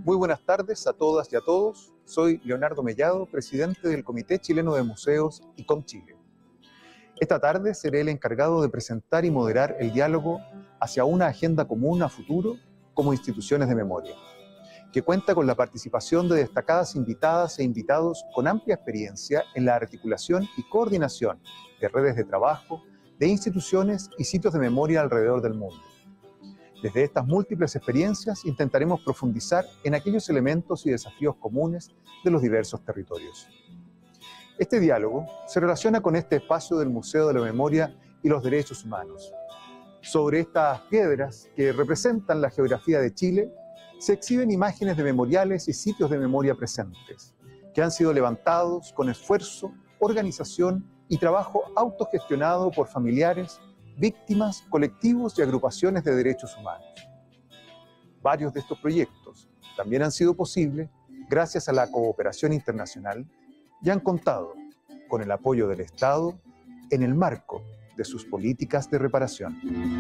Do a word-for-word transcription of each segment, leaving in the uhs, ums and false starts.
Muy buenas tardes a todas y a todos. Soy Leonardo Mellado, presidente del Comité Chileno de Museos y COMChile. Esta tarde seré el encargado de presentar y moderar el diálogo hacia una agenda común a futuro como instituciones de memoria, que cuenta con la participación de destacadas invitadas e invitados con amplia experiencia en la articulación y coordinación de redes de trabajo, de instituciones y sitios de memoria alrededor del mundo. Desde estas múltiples experiencias intentaremos profundizar en aquellos elementos y desafíos comunes de los diversos territorios. Este diálogo se relaciona con este espacio del Museo de la Memoria y los Derechos Humanos. Sobre estas piedras que representan la geografía de Chile, se exhiben imágenes de memoriales y sitios de memoria presentes, que han sido levantados con esfuerzo, organización y trabajo autogestionado por familiares, víctimas, colectivos y agrupaciones de derechos humanos. Varios de estos proyectos también han sido posibles gracias a la cooperación internacional y han contado con el apoyo del Estado en el marco de sus políticas de reparación.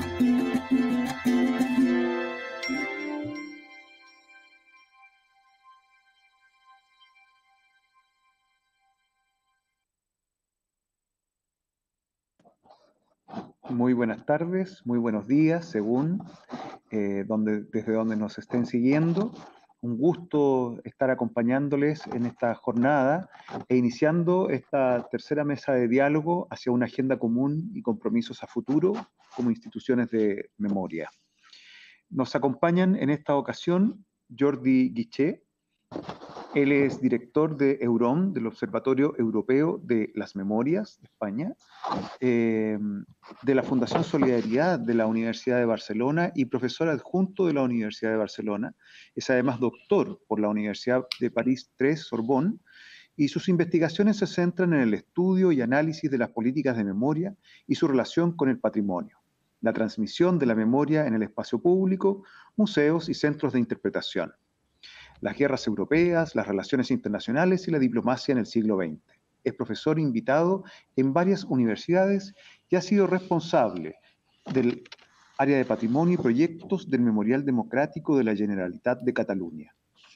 Muy buenas tardes, muy buenos días, según eh, donde, desde donde nos estén siguiendo. Un gusto estar acompañándoles en esta jornada e iniciando esta tercera mesa de diálogo hacia una agenda común y compromisos a futuro como instituciones de memoria. Nos acompañan en esta ocasión Jordi Guiché. Él es director de EUROM, del Observatorio Europeo de las Memorias de España, eh, de la Fundación Solidaridad de la Universidad de Barcelona y profesor adjunto de la Universidad de Barcelona. Es además doctor por la Universidad de París tres, Sorbonne, y sus investigaciones se centran en el estudio y análisis de las políticas de memoria y su relación con el patrimonio, la transmisión de la memoria en el espacio público, museos y centros de interpretación, las guerras europeas, las relaciones internacionales y la diplomacia en el siglo veinte. Es profesor invitado en varias universidades y ha sido responsable del área de patrimonio y proyectos del Memorial Democrático de la Generalitat de Cataluña.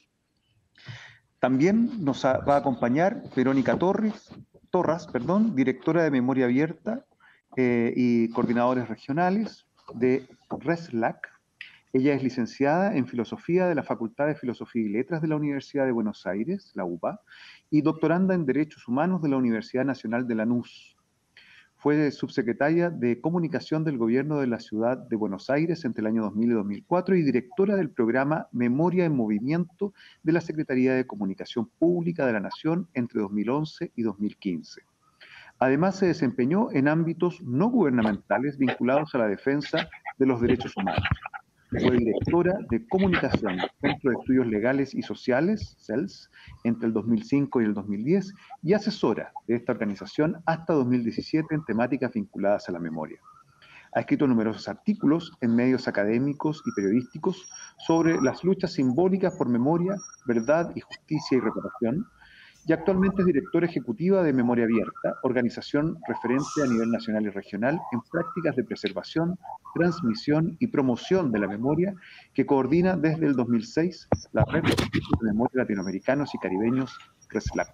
También nos va a acompañar Verónica Torres, Torras, perdón, directora de Memoria Abierta eh, y coordinadores regionales de RESLAC. Ella es licenciada en Filosofía de la Facultad de Filosofía y Letras de la Universidad de Buenos Aires, la U B A, y doctoranda en Derechos Humanos de la Universidad Nacional de Lanús. Fue subsecretaria de Comunicación del Gobierno de la Ciudad de Buenos Aires entre el año dos mil y dos mil cuatro y directora del programa Memoria en Movimiento de la Secretaría de Comunicación Pública de la Nación entre dos mil once y dos mil quince. Además, se desempeñó en ámbitos no gubernamentales vinculados a la defensa de los derechos humanos. Fue directora de Comunicación del Centro de Estudios Legales y Sociales, C E L S, entre el dos mil cinco y el dos mil diez, y asesora de esta organización hasta dos mil diecisiete en temáticas vinculadas a la memoria. Ha escrito numerosos artículos en medios académicos y periodísticos sobre las luchas simbólicas por memoria, verdad y justicia y reparación, y actualmente es directora ejecutiva de Memoria Abierta, organización referente a nivel nacional y regional en prácticas de preservación, transmisión y promoción de la memoria, que coordina desde el dos mil seis la Red de Memoria Latinoamericanos y Caribeños, RESLAC.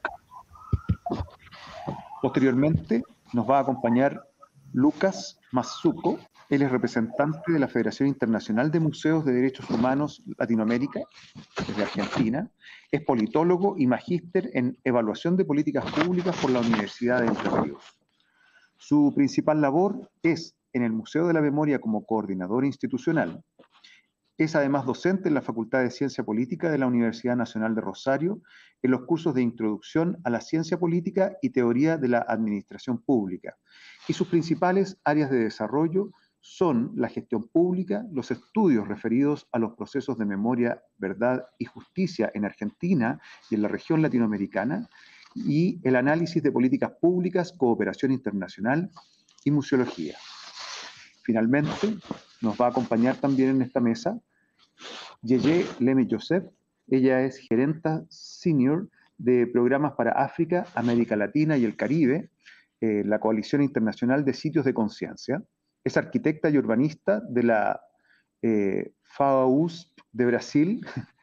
Posteriormente nos va a acompañar Lucas Mazzuco. Él es representante de la Federación Internacional de Museos de Derechos Humanos Latinoamérica, desde Argentina. Es politólogo y magíster en Evaluación de Políticas Públicas por la Universidad de Entre Ríos. Su principal labor es en el Museo de la Memoria como coordinador institucional. Es además docente en la Facultad de Ciencia Política de la Universidad Nacional de Rosario, en los cursos de Introducción a la Ciencia Política y Teoría de la Administración Pública. Y sus principales áreas de desarrollo son la gestión pública, los estudios referidos a los procesos de memoria, verdad y justicia en Argentina y en la región latinoamericana, y el análisis de políticas públicas, cooperación internacional y museología. Finalmente, nos va a acompañar también en esta mesa Yeye Leme-Joseph. Ella es gerenta senior de programas para África, América Latina y el Caribe, eh, la Coalición Internacional de Sitios de Conciencia. Es arquitecta y urbanista de la eh, F A U S P de Brasil,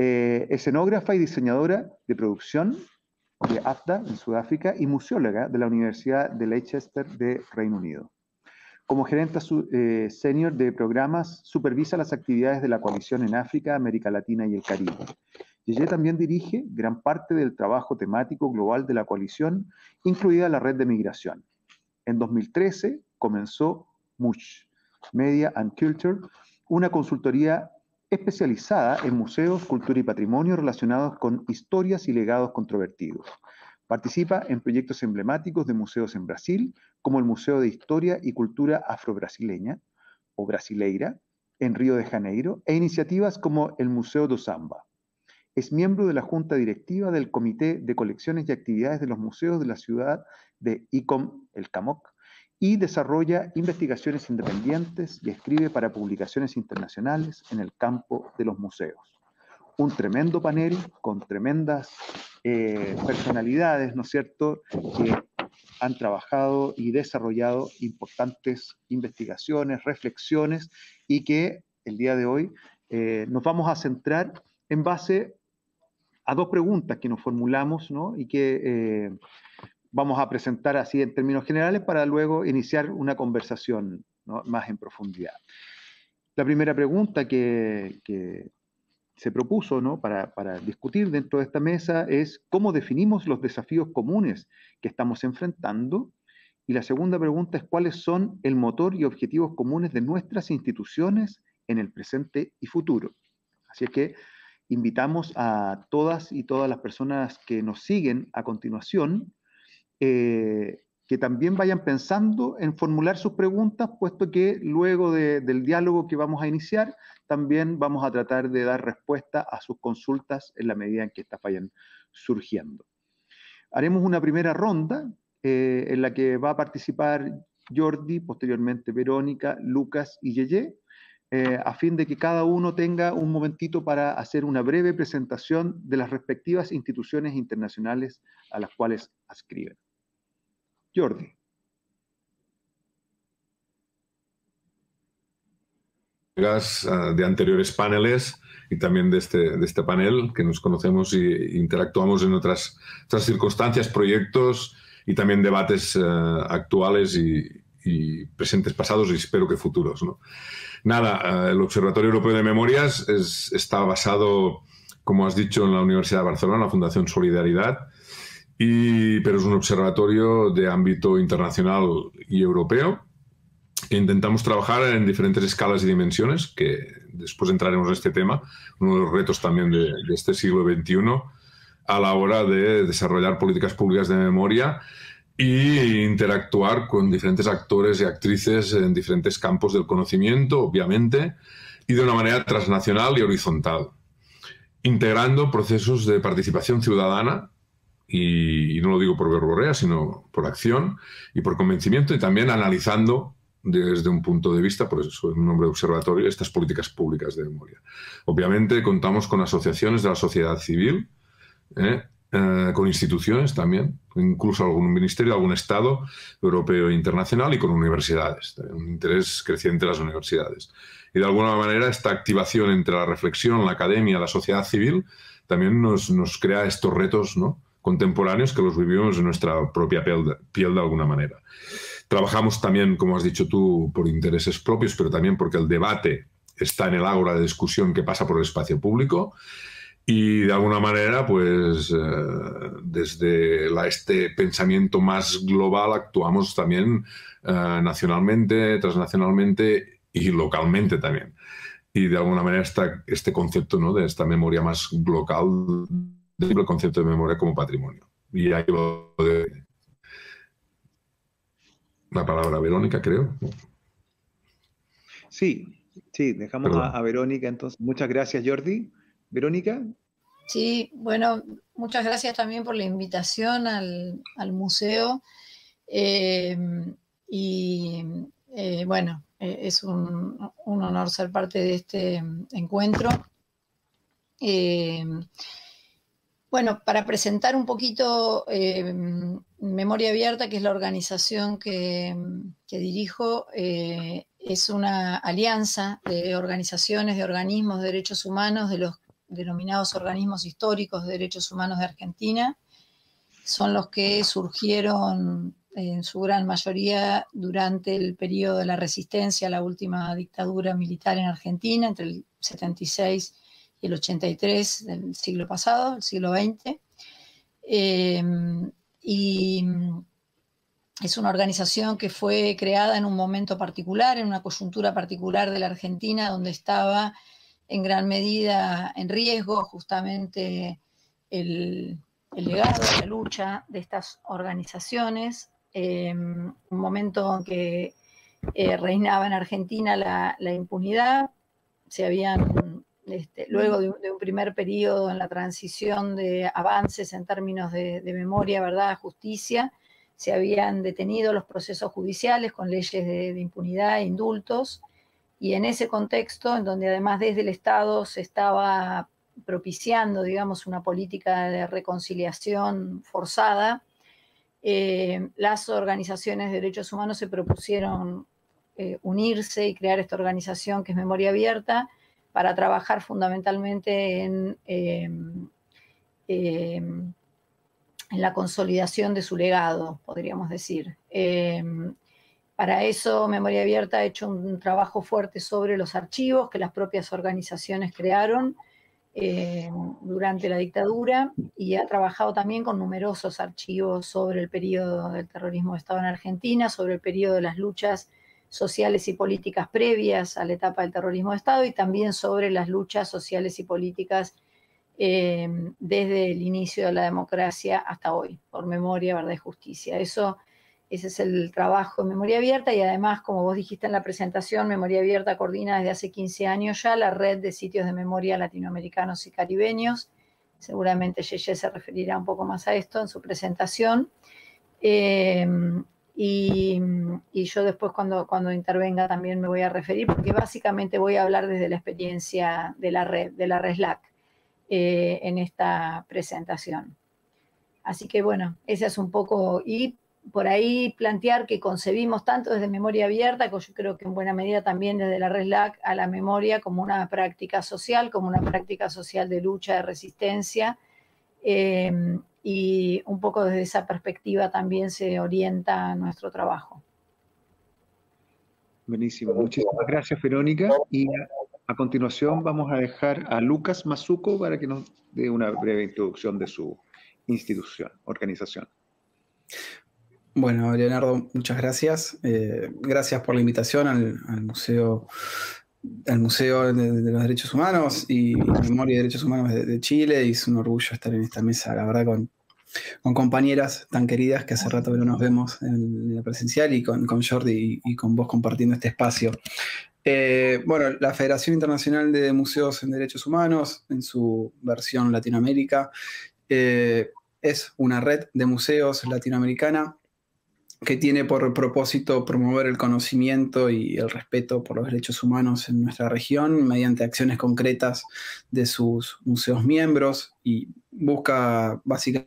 Eh, escenógrafa y diseñadora de producción de A F D A en Sudáfrica y museóloga de la Universidad de Leicester de Reino Unido. Como gerente eh, senior de programas, supervisa las actividades de la coalición en África, América Latina y el Caribe. Yeye también dirige gran parte del trabajo temático global de la coalición, incluida la red de migración. En dos mil trece comenzó MUSH, Media and Culture, una consultoría especializada en museos, cultura y patrimonio relacionados con historias y legados controvertidos. Participa en proyectos emblemáticos de museos en Brasil, como el Museo de Historia y Cultura Afro-Brasileña, o Brasileira, en Río de Janeiro, e iniciativas como el Museo do Samba. Es miembro de la Junta Directiva del Comité de Colecciones y Actividades de los Museos de la ciudad de Icom, el Camoc, y desarrolla investigaciones independientes y escribe para publicaciones internacionales en el campo de los museos. Un tremendo panel con tremendas eh, personalidades, ¿no es cierto?, que han trabajado y desarrollado importantes investigaciones, reflexiones, y que el día de hoy eh, nos vamos a centrar en base a dos preguntas que nos formulamos, ¿no?, y que eh, vamos a presentar así en términos generales para luego iniciar una conversación, ¿no?, más en profundidad. La primera pregunta que, que se propuso, ¿no?, para, para discutir dentro de esta mesa es cómo definimos los desafíos comunes que estamos enfrentando, y la segunda pregunta es cuáles son el motor y objetivos comunes de nuestras instituciones en el presente y futuro. Así es que invitamos a todas y todas las personas que nos siguen a continuación eh, que también vayan pensando en formular sus preguntas, puesto que luego de, del diálogo que vamos a iniciar, también vamos a tratar de dar respuesta a sus consultas en la medida en que estas vayan surgiendo. Haremos una primera ronda eh, en la que va a participar Jordi, posteriormente Verónica, Lucas y Yeye, eh, a fin de que cada uno tenga un momentito para hacer una breve presentación de las respectivas instituciones internacionales a las cuales adscriben. Jordi. De anteriores paneles y también de este, de este panel, que nos conocemos e interactuamos en otras, otras circunstancias, proyectos y también debates uh, actuales y, y presentes, pasados y espero que futuros, ¿no? Nada, uh, el Observatorio Europeo de Memorias es, está basado, como has dicho, en la Universidad de Barcelona, la Fundación Solidaridad, y, pero es un observatorio de ámbito internacional y europeo, que intentamos trabajar en diferentes escalas y dimensiones, que después entraremos en este tema, uno de los retos también de, de este siglo veintiuno, a la hora de desarrollar políticas públicas de memoria e interactuar con diferentes actores y actrices en diferentes campos del conocimiento, obviamente, y de una manera transnacional y horizontal, integrando procesos de participación ciudadana, y, y no lo digo por verborrea, sino por acción y por convencimiento, y también analizando desde un punto de vista, por eso soy un nombre de observatorio, estas políticas públicas de memoria. Obviamente contamos con asociaciones de la sociedad civil, ¿eh? Eh, con instituciones también, incluso algún ministerio, algún Estado europeo e internacional, y con universidades, un interés creciente de las universidades. Y de alguna manera esta activación entre la reflexión, la academia, la sociedad civil, también nos, nos crea estos retos, ¿no?, contemporáneos que los vivimos en nuestra propia piel de, piel de alguna manera. Trabajamos también, como has dicho tú, por intereses propios, pero también porque el debate está en el ágora de discusión que pasa por el espacio público, y de alguna manera, pues, eh, desde la, este pensamiento más global actuamos también eh, nacionalmente, transnacionalmente y localmente también. Y de alguna manera está este concepto, ¿no?, de esta memoria más local, el concepto de memoria como patrimonio. Y ahí lo de la palabra a Verónica, creo. Sí, sí, dejamos a, a Verónica entonces. Muchas gracias, Jordi. Verónica. Sí, bueno, muchas gracias también por la invitación al, al museo. Eh, y eh, bueno, eh, es un, un honor ser parte de este encuentro. Eh, bueno, para presentar un poquito eh, Memoria Abierta, que es la organización que, que dirijo, eh, es una alianza de organizaciones, de organismos de derechos humanos de los denominados organismos históricos de derechos humanos de Argentina. Son los que surgieron en su gran mayoría durante el periodo de la resistencia a la última dictadura militar en Argentina, entre el setenta y seis y el ochenta y tres del siglo pasado, el siglo veinte. Eh, y es una organización que fue creada en un momento particular, en una coyuntura particular de la Argentina, donde estaba en gran medida en riesgo justamente el, el legado de la lucha de estas organizaciones. Eh, un momento en que eh, reinaba en Argentina la, la impunidad. Se habían, este, luego de un, de un primer periodo en la transición de avances en términos de, de memoria, verdad, justicia, se habían detenido los procesos judiciales con leyes de, de impunidad e indultos, y en ese contexto, en donde además desde el Estado se estaba propiciando, digamos, una política de reconciliación forzada, eh, las organizaciones de derechos humanos se propusieron eh, unirse y crear esta organización que es Memoria Abierta, para trabajar fundamentalmente en... Eh, eh, en la consolidación de su legado, podríamos decir. Eh, para eso, Memoria Abierta ha hecho un trabajo fuerte sobre los archivos que las propias organizaciones crearon eh, durante la dictadura, y ha trabajado también con numerosos archivos sobre el periodo del terrorismo de Estado en Argentina, sobre el periodo de las luchas sociales y políticas previas a la etapa del terrorismo de Estado, y también sobre las luchas sociales y políticas Eh, desde el inicio de la democracia hasta hoy, por memoria, verdad y justicia. Eso, ese es el trabajo de Memoria Abierta, y además, como vos dijiste en la presentación, Memoria Abierta coordina desde hace quince años ya la red de sitios de memoria latinoamericanos y caribeños. Seguramente Yeye se referirá un poco más a esto en su presentación. Eh, y, y yo después cuando, cuando intervenga también me voy a referir, porque básicamente voy a hablar desde la experiencia de la red, de la RESLAC, Eh, en esta presentación. Así que bueno, esa es un poco, y por ahí plantear que concebimos tanto desde Memoria Abierta, que yo creo que en buena medida también desde la RESLAC, a la memoria como una práctica social, como una práctica social de lucha, de resistencia, eh, y un poco desde esa perspectiva también se orienta nuestro trabajo. Buenísimo, muchísimas gracias, Verónica, y a, a continuación vamos a dejar a Lucas Mazzuco para que nos dé una breve introducción de su institución, organización. Bueno, Leonardo, muchas gracias. Eh, gracias por la invitación al, al Museo, al Museo de, de los Derechos Humanos y Memoria y Derechos Humanos de, de Chile, y es un orgullo estar en esta mesa, la verdad, con, con compañeras tan queridas que hace rato que no nos vemos en, en la presencial, y con, con Jordi y, y con vos compartiendo este espacio. Eh, bueno, la Federación Internacional de Museos en Derechos Humanos, en su versión Latinoamérica, eh, es una red de museos latinoamericana que tiene por propósito promover el conocimiento y el respeto por los derechos humanos en nuestra región mediante acciones concretas de sus museos miembros, y busca básicamente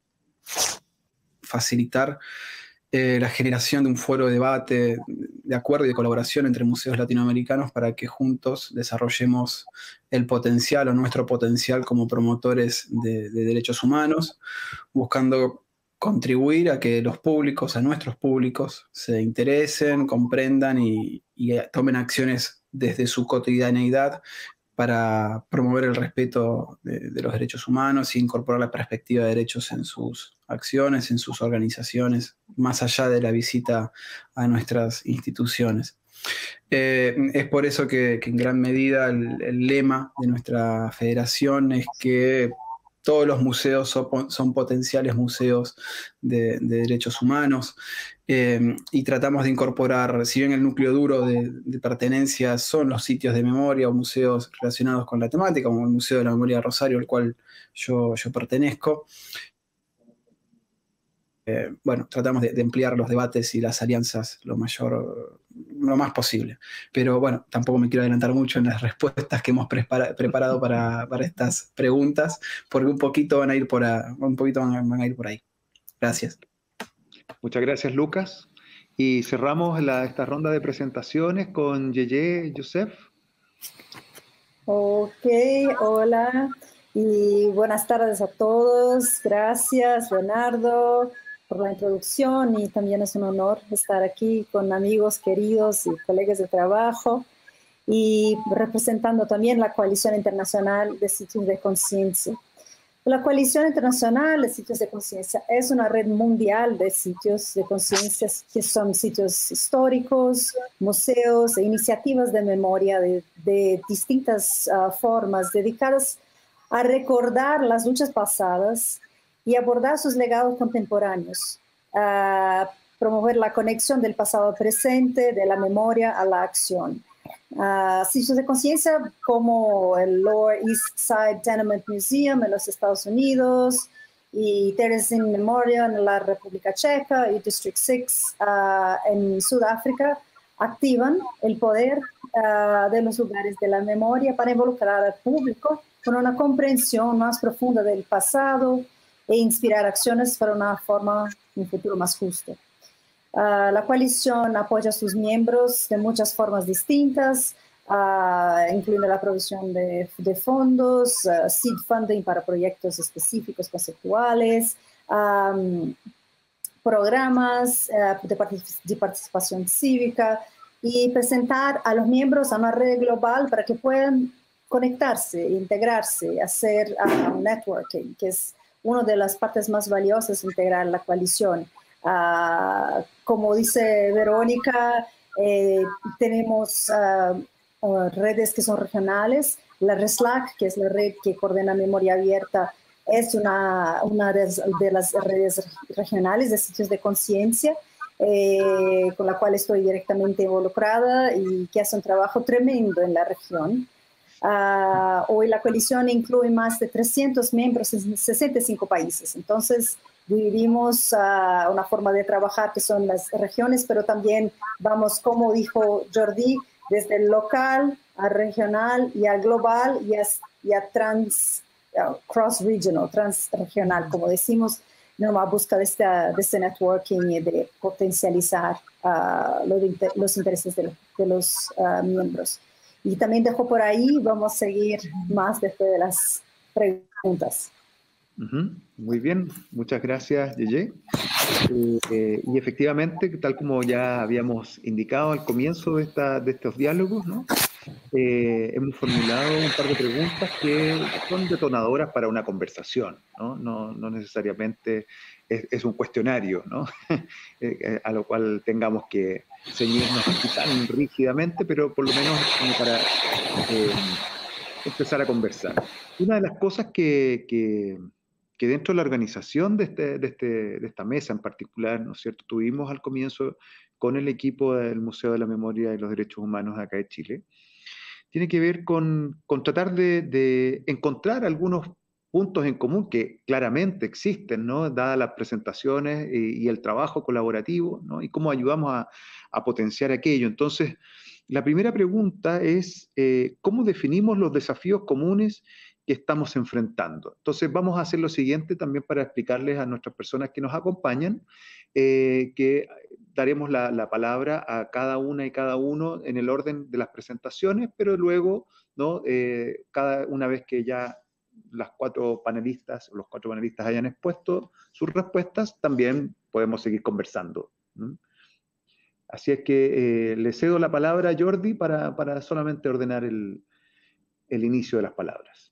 facilitar eh, la generación de un foro de debate, de acuerdo y de colaboración entre museos latinoamericanos para que juntos desarrollemos el potencial o nuestro potencial como promotores de, de derechos humanos, buscando contribuir a que los públicos, a nuestros públicos, se interesen, comprendan y, y tomen acciones desde su cotidianeidad para promover el respeto de, de los derechos humanos e incorporar la perspectiva de derechos en sus acciones, en sus organizaciones, más allá de la visita a nuestras instituciones. Eh, es por eso que, que en gran medida el, el lema de nuestra federación es que todos los museos son, son potenciales museos de, de derechos humanos, eh, y tratamos de incorporar, si bien el núcleo duro de, de pertenencia son los sitios de memoria o museos relacionados con la temática, como el Museo de la Memoria de Rosario, al cual yo, yo pertenezco, Eh, bueno, tratamos de, de ampliar los debates y las alianzas lo mayor, lo más posible. Pero bueno, tampoco me quiero adelantar mucho en las respuestas que hemos prepara, preparado para, para estas preguntas, porque un poquito van a ir por, a, un poquito van a, van a ir por ahí. Gracias. Muchas gracias, Lucas. Y cerramos la, esta ronda de presentaciones con Yeye Youssef. Ok, hola y buenas tardes a todos. Gracias, Leonardo, por la introducción y también es un honor estar aquí con amigos queridos y colegas de trabajo y representando también la Coalición Internacional de Sitios de Conciencia. La Coalición Internacional de Sitios de Conciencia es una red mundial de sitios de conciencia que son sitios históricos, museos e iniciativas de memoria de, de distintas uh, formas dedicadas a recordar las luchas pasadas y abordar sus legados contemporáneos, a promover la conexión del pasado al presente, de la memoria a la acción. Uh, sitios de conciencia como el Lower East Side Tenement Museum en los Estados Unidos y Terezín Memorial en la República Checa y District seis uh, en Sudáfrica activan el poder uh, de los lugares de la memoria para involucrar al público con una comprensión más profunda del pasado e inspirar acciones para una forma, un futuro más justo. Uh, la coalición apoya a sus miembros de muchas formas distintas, uh, incluyendo la provisión de, de fondos, uh, seed funding para proyectos específicos conceptuales, um, programas uh, de, partic de participación cívica y presentar a los miembros a una red global para que puedan conectarse, integrarse, hacer uh, networking, que es una de las partes más valiosas de integrar la coalición. Uh, como dice Verónica, eh, tenemos uh, uh, redes que son regionales. La RESLAC, que es la red que coordena memoria abierta, es una, una de, de las redes regionales de sitios de conciencia, eh, con la cual estoy directamente involucrada y que hace un trabajo tremendo en la región. Uh, hoy la coalición incluye más de trescientos miembros en sesenta y cinco países. Entonces, dividimos uh, una forma de trabajar que son las regiones, pero también vamos, como dijo Jordi, desde el local a regional y a global y a, y a trans, uh, cross-regional, transregional, como decimos, ¿no? A busca de, esta, de este networking y de potencializar uh, los, los intereses de, de los uh, miembros. Y también dejo por ahí, vamos a seguir más después de las preguntas. Uh-huh. Muy bien, muchas gracias, Yeye. Eh, eh, y efectivamente, tal como ya habíamos indicado al comienzo de, esta, de estos diálogos, ¿no? eh, hemos formulado un par de preguntas que son detonadoras para una conversación, ¿no? No, no necesariamente es, es un cuestionario, ¿no? eh, a lo cual tengamos que ceñirnos aquí tan rígidamente, pero por lo menos como para eh, empezar a conversar. Una de las cosas que... que que dentro de la organización de, este, de, este, de esta mesa en particular, ¿no es cierto?, tuvimos al comienzo con el equipo del Museo de la Memoria y los Derechos Humanos acá de Chile, tiene que ver con, con tratar de, de encontrar algunos puntos en común que claramente existen, ¿no?, dadas las presentaciones y, y el trabajo colaborativo, ¿no?, y cómo ayudamos a, a potenciar aquello. Entonces, la primera pregunta es, eh, ¿cómo definimos los desafíos comunes que estamos enfrentando? Entonces vamos a hacer lo siguiente también para explicarles a nuestras personas que nos acompañan, eh, que daremos la, la palabra a cada una y cada uno en el orden de las presentaciones, pero luego, ¿no?, eh, cada una vez que ya las cuatro panelistas o los cuatro panelistas hayan expuesto sus respuestas, también podemos seguir conversando. ¿Mm? Así es que eh, le cedo la palabra a Jordi para, para solamente ordenar el, el inicio de las palabras.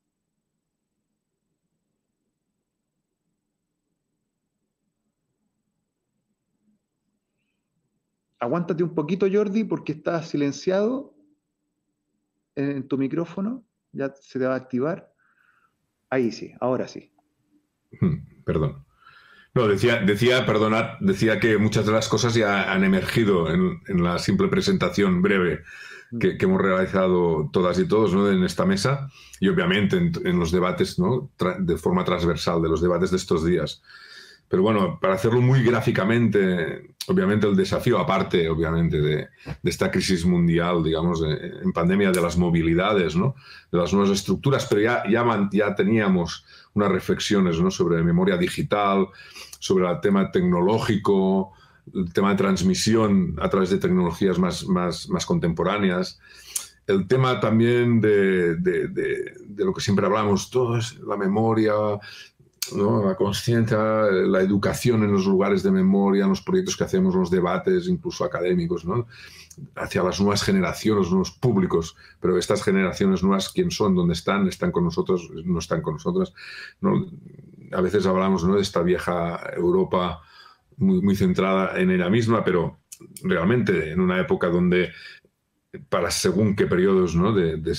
Aguántate un poquito, Jordi, porque estás silenciado en tu micrófono. Ya se te va a activar. Ahí sí, ahora sí. Perdón. No, decía, decía, perdonad, decía que muchas de las cosas ya han emergido en, en la simple presentación breve que, que hemos realizado todas y todos, ¿no?, en esta mesa, y obviamente en, en los debates, ¿no?, de forma transversal, de los debates de estos días. Pero bueno, para hacerlo muy gráficamente, obviamente el desafío, aparte obviamente de, de esta crisis mundial, digamos, de, en pandemia, de las movilidades, ¿no?, de las nuevas estructuras, pero ya, ya, ya teníamos unas reflexiones, ¿no?, sobre memoria digital, sobre el tema tecnológico, el tema de transmisión a través de tecnologías más, más, más contemporáneas. el tema también de, de, de, de lo que siempre hablamos, todo es la memoria, ¿no? La conciencia, la educación en los lugares de memoria, en los proyectos que hacemos, los debates, incluso académicos, ¿no? Hacia las nuevas generaciones, los nuevos públicos, pero estas generaciones nuevas, ¿quién son? ¿Dónde están? ¿Están con nosotros? ¿No están con nosotros? ¿No? A veces hablamos, ¿no?, de esta vieja Europa muy, muy centrada en ella misma, pero realmente en una época donde para según qué periodos, ¿no?, de, de,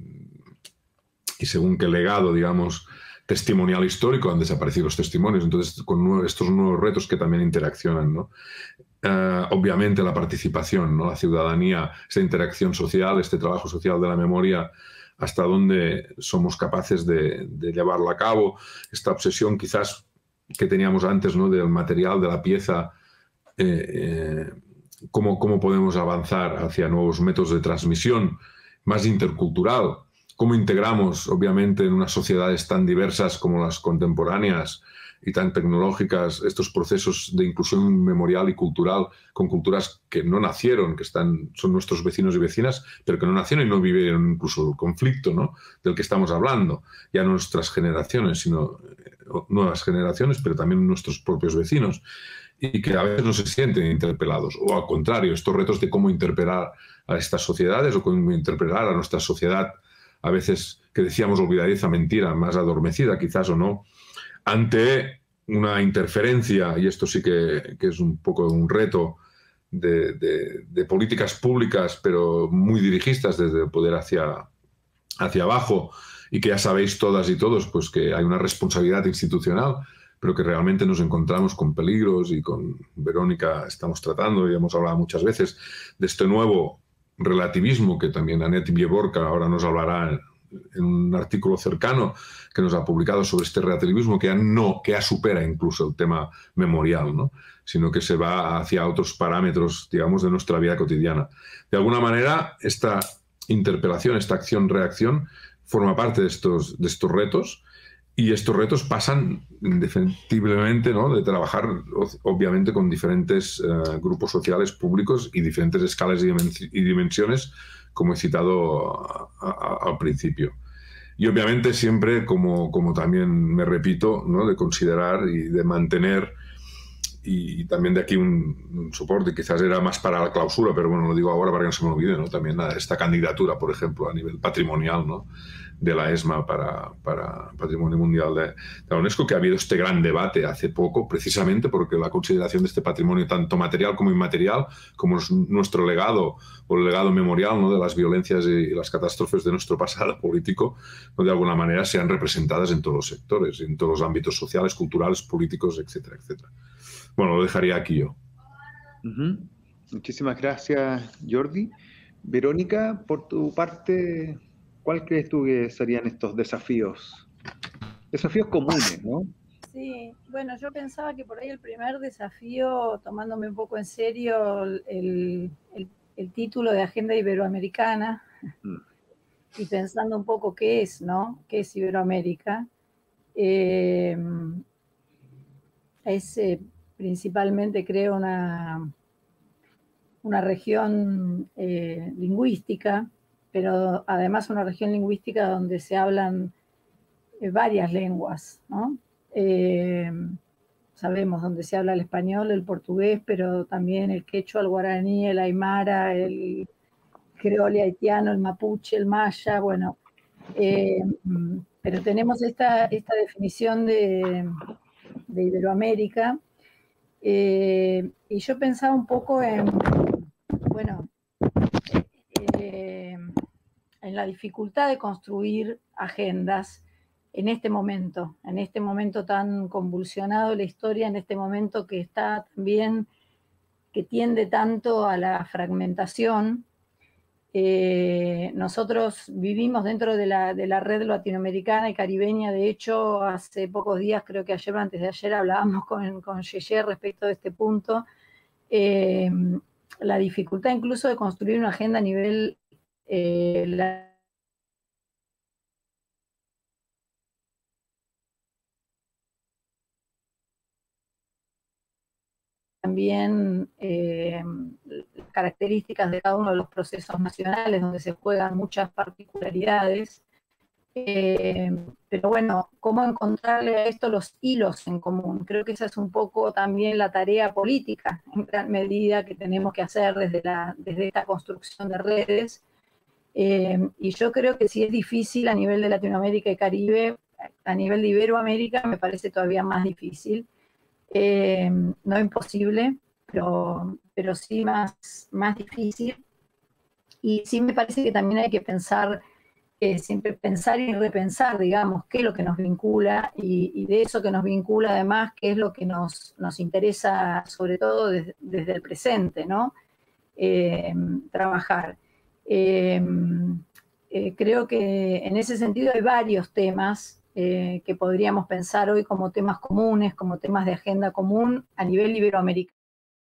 y según qué legado, digamos, testimonial histórico, han desaparecido los testimonios. Entonces, con nuevos, estos nuevos retos que también interaccionan, ¿no? Uh, obviamente la participación, ¿no?, la ciudadanía, esta interacción social, este trabajo social de la memoria, hasta dónde somos capaces de, de llevarlo a cabo, esta obsesión quizás que teníamos antes, ¿no?, del material, de la pieza, eh, eh, cómo, cómo podemos avanzar hacia nuevos métodos de transmisión, más intercultural, cómo integramos, obviamente, en unas sociedades tan diversas como las contemporáneas y tan tecnológicas, estos procesos de inclusión memorial y cultural con culturas que no nacieron, que están, son nuestros vecinos y vecinas, pero que no nacieron y no vivieron incluso el conflicto, ¿no?, del que estamos hablando, ya no nuestras generaciones, sino nuevas generaciones, pero también nuestros propios vecinos, y que a veces no se sienten interpelados, o al contrario, estos retos de cómo interpelar a estas sociedades o cómo interpelar a nuestra sociedad, a veces que decíamos olvidadiza, mentira, más adormecida quizás o no, ante una interferencia, y esto sí que, que es un poco un reto de, de, de políticas públicas, pero muy dirigistas desde el poder hacia, hacia abajo, y que ya sabéis todas y todos pues que hay una responsabilidad institucional, pero que realmente nos encontramos con peligros, y con Verónica estamos tratando, y hemos hablado muchas veces, de este nuevo relativismo que también Annette Bieborka ahora nos hablará en un artículo cercano que nos ha publicado sobre este relativismo que ya no, que ya supera incluso el tema memorial, ¿no?, sino que se va hacia otros parámetros, digamos, de nuestra vida cotidiana. De alguna manera, esta interpelación, esta acción-reacción, forma parte de estos, de estos retos, y estos retos pasan indefectiblemente, ¿no?, de trabajar obviamente con diferentes uh, grupos sociales públicos y diferentes escalas y dimensiones, como he citado a, a, al principio. Y obviamente siempre, como, como también me repito, ¿no?, de considerar y de mantener, y, y también de aquí un, un soporte, quizás era más para la clausura, pero bueno, lo digo ahora para que no se me olvide, ¿no?, también esta candidatura, por ejemplo, a nivel patrimonial, ¿no?, de la ESMA para, para Patrimonio Mundial de, de la UNESCO, que ha habido este gran debate hace poco, precisamente porque la consideración de este patrimonio, tanto material como inmaterial, como es nuestro legado, o el legado memorial, ¿no?, de las violencias y, y las catástrofes de nuestro pasado político, ¿no?, de alguna manera sean representadas en todos los sectores, en todos los ámbitos sociales, culturales, políticos, etcétera, etcétera. Bueno, lo dejaría aquí yo. Uh-huh. Muchísimas gracias, Jordi. Verónica, por tu parte, ¿cuál crees tú que serían estos desafíos? Desafíos comunes, ¿no? Sí, bueno, yo pensaba que por ahí el primer desafío, tomándome un poco en serio el, el, el título de Agenda Iberoamericana, mm. y pensando un poco qué es, ¿no? ¿Qué es Iberoamérica? Eh, es eh, principalmente, creo, una, una región eh, lingüística, pero además una región lingüística donde se hablan eh, varias lenguas, ¿no? Eh, sabemos donde se habla el español, el portugués, pero también el quechua, el guaraní, el aymara, el creole haitiano, el mapuche, el maya, bueno. Eh, pero tenemos esta, esta definición de, de Iberoamérica, eh, y yo pensaba un poco en, bueno, eh, en la dificultad de construir agendas en este momento, en este momento tan convulsionado la historia, en este momento que está también, que tiende tanto a la fragmentación. Eh, nosotros vivimos dentro de la, de la red latinoamericana y caribeña. De hecho, hace pocos días, creo que ayer o antes de ayer, hablábamos con, con Yeye respecto de este punto. Eh, la dificultad incluso de construir una agenda a nivel eh, la también eh, características de cada uno de los procesos nacionales, donde se juegan muchas particularidades. Eh, pero bueno, ¿cómo encontrarle a esto los hilos en común? Creo que esa es un poco también la tarea política, en gran medida, que tenemos que hacer desde, la, desde esta construcción de redes. Eh, y yo creo que si es difícil a nivel de Latinoamérica y Caribe, a nivel de Iberoamérica me parece todavía más difícil. Eh, no imposible, pero, pero sí más, más difícil. Y sí me parece que también hay que pensar, eh, siempre pensar y repensar, digamos, qué es lo que nos vincula, y, y de eso que nos vincula además, qué es lo que nos, nos interesa, sobre todo desde, desde el presente, ¿no? Eh, trabajar. Eh, eh, creo que en ese sentido hay varios temas eh, que podríamos pensar hoy como temas comunes, como temas de agenda común a nivel iberoamericano.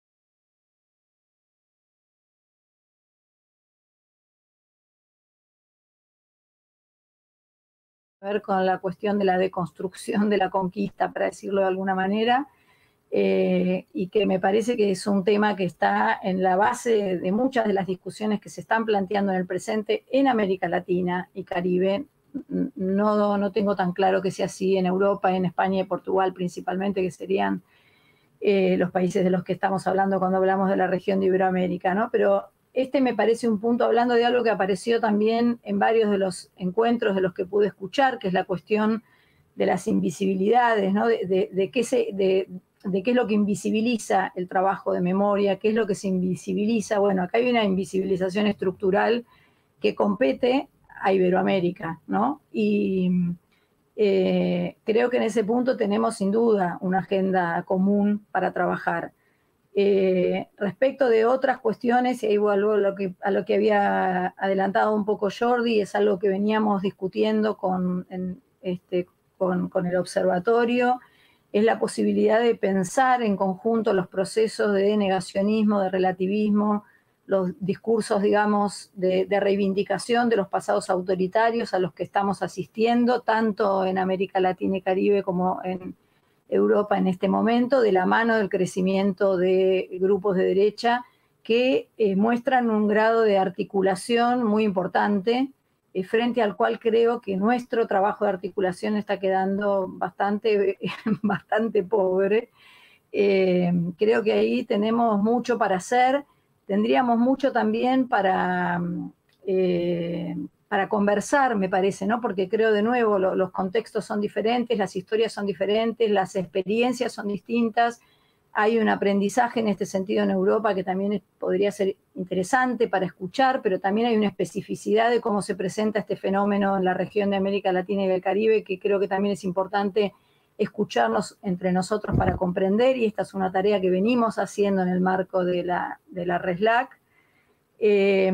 Ver con la cuestión de la deconstrucción de la conquista, para decirlo de alguna manera, eh, y que me parece que es un tema que está en la base de muchas de las discusiones que se están planteando en el presente en América Latina y Caribe. No, no tengo tan claro que sea así en Europa, en España y Portugal principalmente, que serían eh, los países de los que estamos hablando cuando hablamos de la región de Iberoamérica, ¿no? Pero este me parece un punto, hablando de algo que apareció también en varios de los encuentros de los que pude escuchar, que es la cuestión de las invisibilidades, ¿no? De, de, de, qué se, de, de qué es lo que invisibiliza el trabajo de memoria, qué es lo que se invisibiliza. Bueno, acá hay una invisibilización estructural que compete a Iberoamérica, ¿no? Y eh, creo que en ese punto tenemos sin duda una agenda común para trabajar. Eh, respecto de otras cuestiones, y ahí vuelvo a lo, que, a lo que había adelantado un poco Jordi, es algo que veníamos discutiendo con, en, este, con, con el observatorio, es la posibilidad de pensar en conjunto los procesos de negacionismo, de relativismo, los discursos, digamos, de, de reivindicación de los pasados autoritarios a los que estamos asistiendo, tanto en América Latina y Caribe como en Europa en este momento, de la mano del crecimiento de grupos de derecha que eh, muestran un grado de articulación muy importante, eh, frente al cual creo que nuestro trabajo de articulación está quedando bastante, bastante pobre. Eh, creo que ahí tenemos mucho para hacer, tendríamos mucho también para... Eh, para conversar, me parece, ¿no? Porque creo, de nuevo, lo, los contextos son diferentes, las historias son diferentes, las experiencias son distintas. Hay un aprendizaje en este sentido en Europa que también es, podría ser interesante para escuchar, pero también hay una especificidad de cómo se presenta este fenómeno en la región de América Latina y del Caribe, que creo que también es importante escucharnos entre nosotros para comprender, y esta es una tarea que venimos haciendo en el marco de la, de la RESLAC. Eh,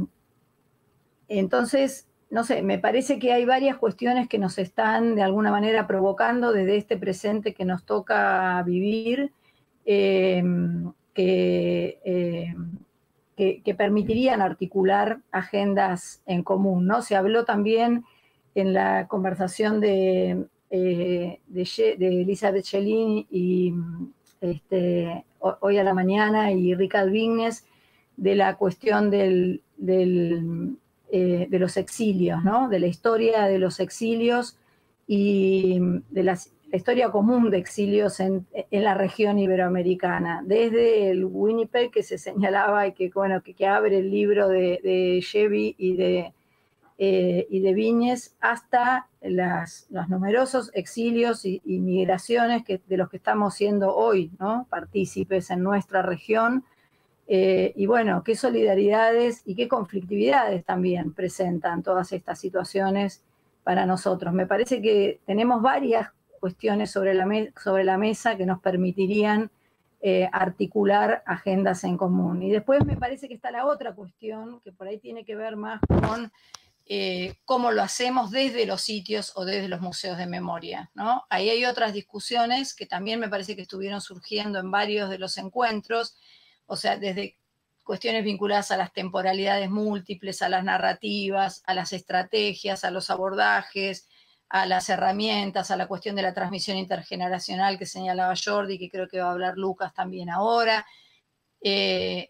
Entonces, no sé, me parece que hay varias cuestiones que nos están de alguna manera provocando desde este presente que nos toca vivir, eh, que, eh, que, que permitirían articular agendas en común, ¿no? Se habló también en la conversación de, eh, de, de Elizabeth Schelin y este, hoy a la mañana, y Richard Vignes, de la cuestión del... del Eh, de los exilios, ¿no? De la historia de los exilios y de la, la historia común de exilios en, en la región iberoamericana, desde el Winnipeg que se señalaba y que, bueno, que, que abre el libro de, de Chevy y de, eh, y de Viñes, hasta las, los numerosos exilios y, y migraciones que, de los que estamos siendo hoy, ¿no? Partícipes en nuestra región. Eh, y bueno, qué solidaridades y qué conflictividades también presentan todas estas situaciones para nosotros. Me parece que tenemos varias cuestiones sobre la, me sobre la mesa que nos permitirían eh, articular agendas en común. Y después me parece que está la otra cuestión, que por ahí tiene que ver más con eh, cómo lo hacemos desde los sitios o desde los museos de memoria, ¿no? Ahí hay otras discusiones que también me parece que estuvieron surgiendo en varios de los encuentros. O sea, desde cuestiones vinculadas a las temporalidades múltiples, a las narrativas, a las estrategias, a los abordajes, a las herramientas, a la cuestión de la transmisión intergeneracional que señalaba Jordi, que creo que va a hablar Lucas también ahora. Eh,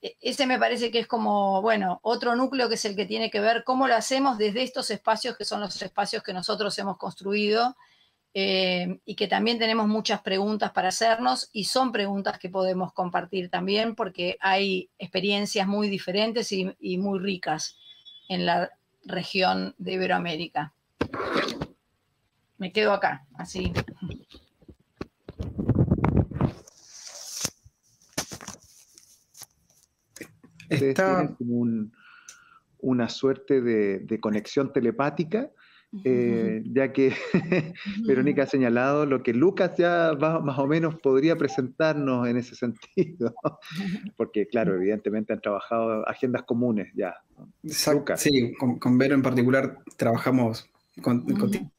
ese me parece que es como, bueno, otro núcleo que es el que tiene que ver cómo lo hacemos desde estos espacios que son los espacios que nosotros hemos construido, eh, y que también tenemos muchas preguntas para hacernos, y son preguntas que podemos compartir también porque hay experiencias muy diferentes y, y muy ricas en la región de Iberoamérica. Me quedo acá, así. Ustedes tienen como un, una suerte de, de conexión telepática, eh, ya que Verónica ha señalado lo que Lucas ya va, más o menos podría presentarnos en ese sentido, porque claro, evidentemente han trabajado agendas comunes ya. Exacto, Lucas. sí, con, con Vero en particular trabajamos con, Uh-huh. con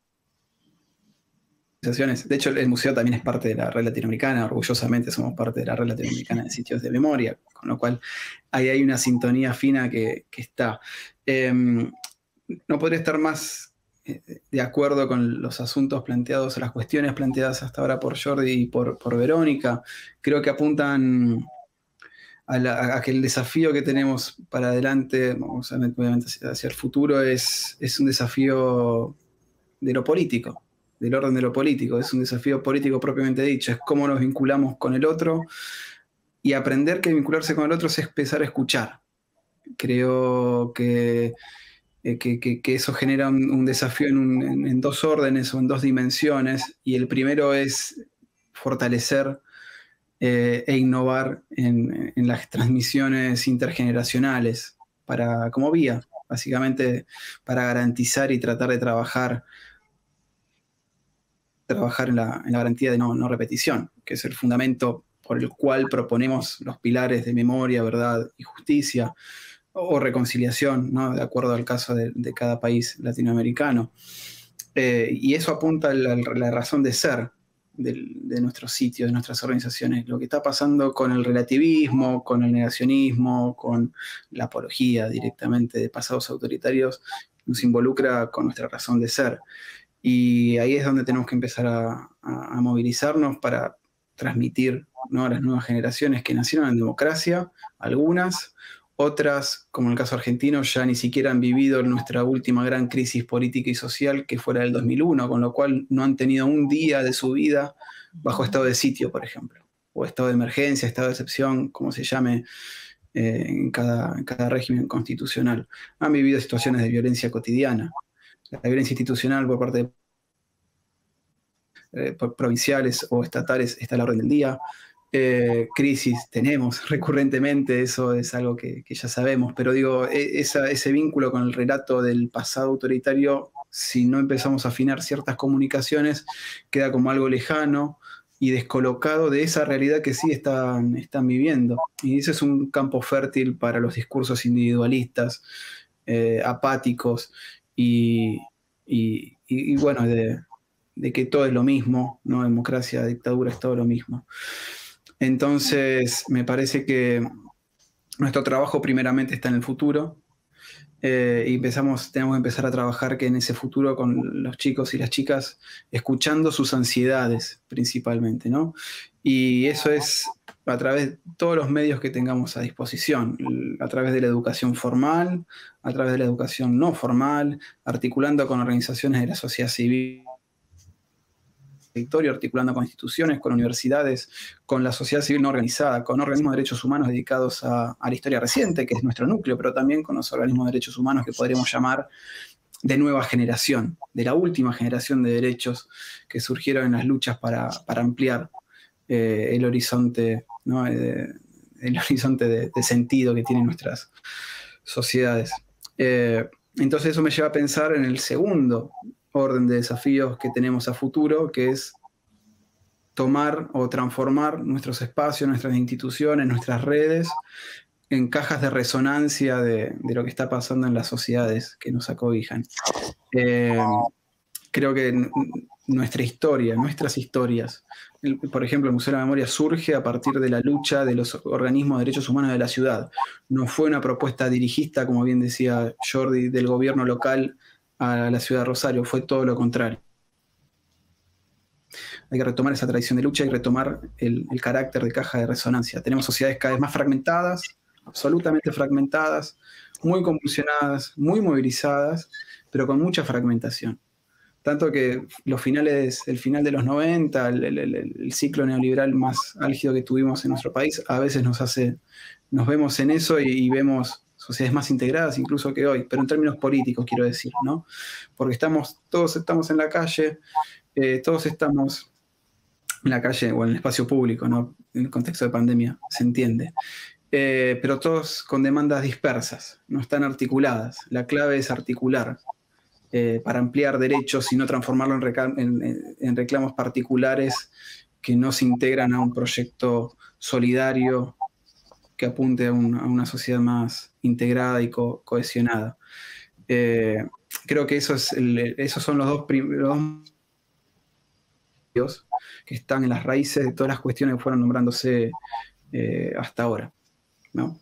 de hecho, el museo también es parte de la red latinoamericana, orgullosamente somos parte de la red latinoamericana de sitios de memoria, con lo cual ahí hay una sintonía fina que, que está. Eh, no podría estar más eh, de acuerdo con los asuntos planteados, las cuestiones planteadas hasta ahora por Jordi y por, por Verónica. Creo que apuntan a, la, a que el desafío que tenemos para adelante, vamos a, obviamente hacia el futuro, es, es un desafío de lo político. Del orden de lo político, es un desafío político propiamente dicho, es cómo nos vinculamos con el otro, y aprender que vincularse con el otro es empezar a escuchar. Creo que, eh, que, que, que eso genera un, un desafío en, un, en, en dos órdenes o en dos dimensiones, y el primero es fortalecer eh, e innovar en, en las transmisiones intergeneracionales, para, como vía, básicamente para garantizar y tratar de trabajar trabajar en la, en la garantía de no, no repetición, que es el fundamento por el cual proponemos los pilares de memoria, verdad y justicia, o, o reconciliación, ¿no? De acuerdo al caso de, de cada país latinoamericano. Eh, y eso apunta a la, la razón de ser de, de nuestros sitios, de nuestras organizaciones. Lo que está pasando con el relativismo, con el negacionismo, con la apología directamente de pasados autoritarios, nos involucra con nuestra razón de ser. Y ahí es donde tenemos que empezar a, a, a movilizarnos para transmitir, ¿no?, a las nuevas generaciones que nacieron en democracia, algunas, otras, como en el caso argentino, ya ni siquiera han vivido nuestra última gran crisis política y social, que fue la del dos mil uno, con lo cual no han tenido un día de su vida bajo estado de sitio, por ejemplo, o estado de emergencia, estado de excepción, como se llame eh, en, cada, en cada régimen constitucional. Han vivido situaciones de violencia cotidiana. La violencia institucional por parte de eh, por provinciales o estatales está a la orden del día. Eh, crisis tenemos recurrentemente, eso es algo que, que ya sabemos, pero digo, esa, ese vínculo con el relato del pasado autoritario, si no empezamos a afinar ciertas comunicaciones, queda como algo lejano y descolocado de esa realidad que sí están, están viviendo. Y ese es un campo fértil para los discursos individualistas, eh, apáticos, Y, y, y, y bueno, de, de que todo es lo mismo, ¿no? Democracia, dictadura, es todo lo mismo. Entonces, me parece que nuestro trabajo primeramente está en el futuro, eh, y empezamos, tenemos que empezar a trabajar que en ese futuro con los chicos y las chicas, escuchando sus ansiedades principalmente, ¿no? Y eso es a través de todos los medios que tengamos a disposición, a través de la educación formal, a través de la educación no formal, articulando con organizaciones de la sociedad civil, articulando con instituciones, con universidades, con la sociedad civil no organizada, con organismos de derechos humanos dedicados a, a la historia reciente, que es nuestro núcleo, pero también con los organismos de derechos humanos que podríamos llamar de nueva generación, de la última generación de derechos que surgieron en las luchas para, para ampliar eh, el horizonte, ¿no? eh, el horizonte de, de sentido que tienen nuestras sociedades. Eh, entonces eso me lleva a pensar en el segundo orden de desafíos que tenemos a futuro, que es tomar o transformar nuestros espacios, nuestras instituciones, nuestras redes en cajas de resonancia de, de lo que está pasando en las sociedades que nos acobijan. Eh, creo que nuestra historia, nuestras historias, el, por ejemplo, el Museo de la Memoria surge a partir de la lucha de los organismos de derechos humanos de la ciudad. No fue una propuesta dirigista, como bien decía Jordi, del gobierno local a la ciudad de Rosario, fue todo lo contrario. Hay que retomar esa tradición de lucha y retomar el, el carácter de caja de resonancia. Tenemos sociedades cada vez más fragmentadas, absolutamente fragmentadas, muy convulsionadas, muy movilizadas, pero con mucha fragmentación. Tanto que los finales, el final de los noventa, el, el, el, el ciclo neoliberal más álgido que tuvimos en nuestro país, a veces nos hace, nos vemos en eso y, y vemos sociedades más integradas incluso que hoy, pero en términos políticos quiero decir, ¿no? Porque estamos, todos estamos en la calle, eh, todos estamos en la calle o en el espacio público, ¿no? En el contexto de pandemia, se entiende. Eh, pero todos con demandas dispersas, no están articuladas. La clave es articular. Eh, para ampliar derechos y no transformarlo en, reca- en, en reclamos particulares que no se integran a un proyecto solidario que apunte a, un, a una sociedad más integrada y co- cohesionada. Eh, creo que eso es el, esos son los dos primeros que están en las raíces de todas las cuestiones que fueron nombrándose eh, hasta ahora, ¿no?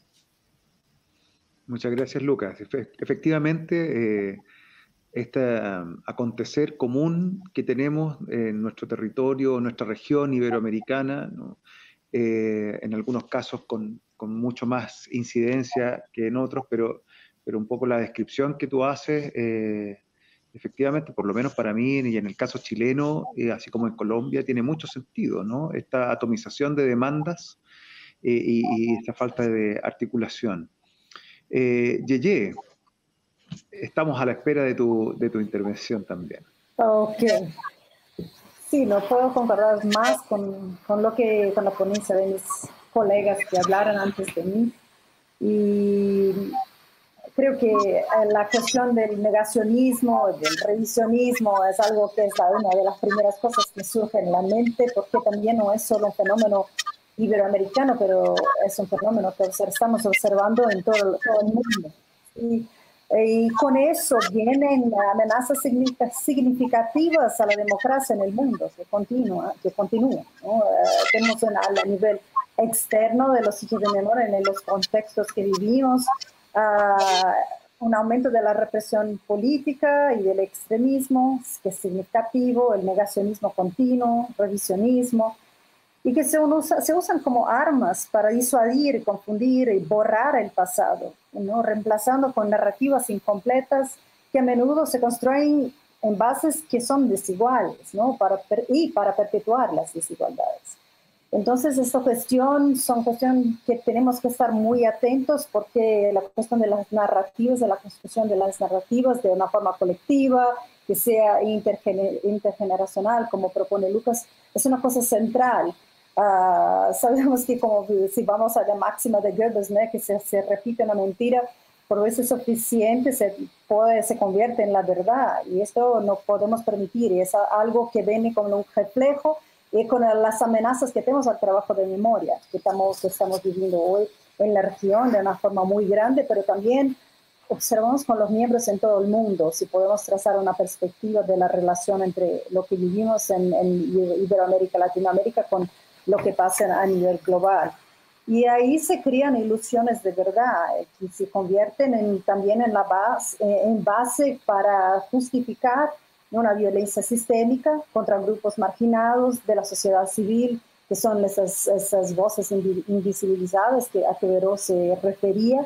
Muchas gracias, Lucas. Efe- efectivamente, eh, este um, acontecer común que tenemos en nuestro territorio, en nuestra región iberoamericana, ¿no? Eh, en algunos casos con, con mucho más incidencia que en otros, pero, pero un poco la descripción que tú haces, eh, efectivamente, por lo menos para mí y en el caso chileno, eh, así como en Colombia, tiene mucho sentido, ¿no? Esta atomización de demandas eh, y, y esta falta de articulación. Eh, Yeye, estamos a la espera de tu, de tu intervención también. Ok. Sí, no puedo concordar más con, con lo que, con la ponencia de mis colegas que hablaron antes de mí. Y creo que la cuestión del negacionismo, del revisionismo, es algo que es una de las primeras cosas que surge en la mente, porque también no es solo un fenómeno iberoamericano, pero es un fenómeno que estamos observando en todo, todo el mundo. Y, y con eso vienen amenazas significativas a la democracia en el mundo, que continúa, que continúa, ¿no? Uh, tenemos a, a nivel externo de los sitios de memoria en los contextos que vivimos, uh, un aumento de la represión política y del extremismo, que es significativo, el negacionismo continuo, revisionismo, y que se, usa, se usan como armas para disuadir, confundir y borrar el pasado, ¿no? Reemplazando con narrativas incompletas que a menudo se construyen en bases que son desiguales, ¿no? Para, y para perpetuar las desigualdades. Entonces, esta cuestión son cuestiones que tenemos que estar muy atentos, porque la cuestión de las narrativas, de la construcción de las narrativas de una forma colectiva, que sea intergener, intergeneracional, como propone Lucas, es una cosa central. Uh, sabemos que como si vamos a la máxima de Goebbels, ¿no? Que se, se repite una mentira por veces suficiente, se, puede, se convierte en la verdad, y esto no podemos permitir, y es algo que viene como un reflejo y con las amenazas que tenemos al trabajo de memoria que estamos, que estamos viviendo hoy en la región de una forma muy grande, pero también observamos con los miembros en todo el mundo, si podemos trazar una perspectiva de la relación entre lo que vivimos en, en Iberoamérica, Latinoamérica, con lo que pasa a nivel global. Y ahí se crean ilusiones de verdad, que se convierten en, también en, la base, en base para justificar una violencia sistémica contra grupos marginados de la sociedad civil, que son esas, esas voces invisibilizadas que a que Veró se refería,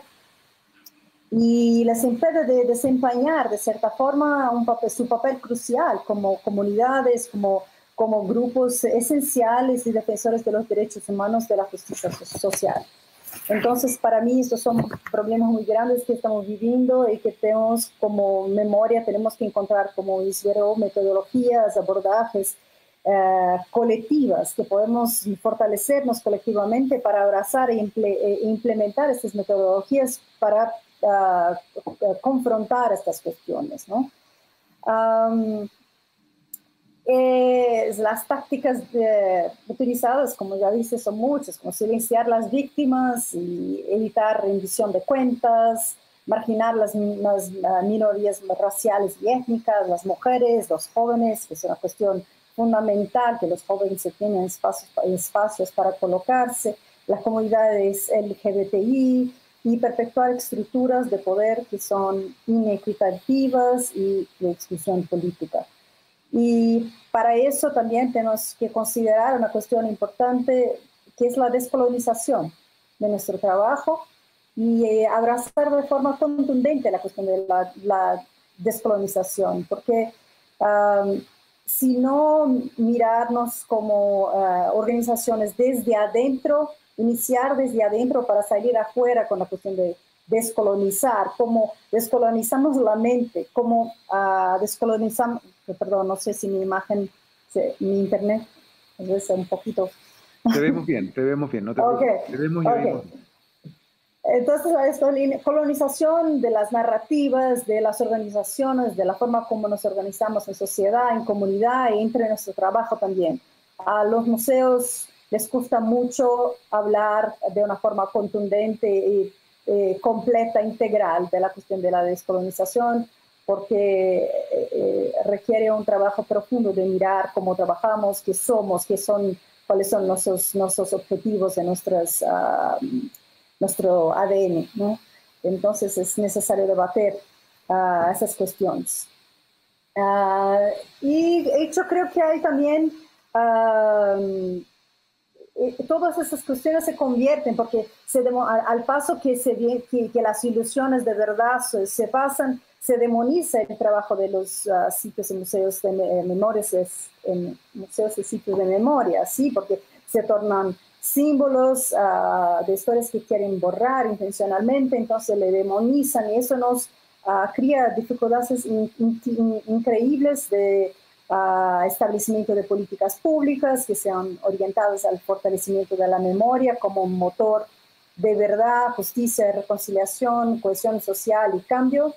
y les impide de desempeñar de cierta forma un papel, su papel crucial como comunidades, como, como grupos esenciales y defensores de los derechos humanos, de la justicia social. Entonces, para mí, estos son problemas muy grandes que estamos viviendo y que tenemos como memoria, tenemos que encontrar, como dice Veró, metodologías, abordajes eh, colectivas, que podemos fortalecernos colectivamente para abrazar e imple implementar estas metodologías para uh, confrontar estas cuestiones, ¿no? Um, Eh, las tácticas de, utilizadas, como ya dice, son muchas, como silenciar las víctimas y evitar rendición de cuentas, marginar las, las minorías raciales y étnicas, las mujeres, los jóvenes, que es una cuestión fundamental, que los jóvenes se tienen espacios, espacios para colocarse, las comunidades L G B T I, y perpetuar estructuras de poder que son inequitativas y de exclusión política. Y para eso también tenemos que considerar una cuestión importante, que es la descolonización de nuestro trabajo y eh, abrazar de forma contundente la cuestión de la, la descolonización, porque um, si no mirarnos como uh, organizaciones desde adentro, iniciar desde adentro para salir afuera con la cuestión de descolonizar, cómo descolonizamos la mente, cómo uh, descolonizamos, perdón, no sé si mi imagen, mi internet, es un poquito... Te vemos bien, te vemos bien, no te okay. preocupes, te vemos y okay. oímos bien. Entonces, la descolonización de las narrativas, de las organizaciones, de la forma como nos organizamos en sociedad, en comunidad y entre nuestro trabajo también. A los museos les gusta mucho hablar de una forma contundente y eh, completa, integral de la cuestión de la descolonización, porque eh, requiere un trabajo profundo de mirar cómo trabajamos, qué somos, qué son, cuáles son nuestros, nuestros objetivos de nuestras... Uh, nuestro A D N, ¿no? Entonces es necesario debatir uh, esas cuestiones. Uh, y, y yo creo que hay también, uh, todas esas cuestiones se convierten, porque se demo, al, al paso que, se, que, que las ilusiones de verdad se, se pasan, se demoniza el trabajo de los uh, sitios y museos de eh, memorias, en museos y sitios de memoria, ¿sí? Porque se tornan símbolos uh, de historias que quieren borrar intencionalmente, entonces le demonizan y eso nos uh, crea dificultades in, in, in, increíbles de uh, establecimiento de políticas públicas que sean orientadas al fortalecimiento de la memoria como un motor de verdad, justicia, reconciliación, cohesión social y cambio.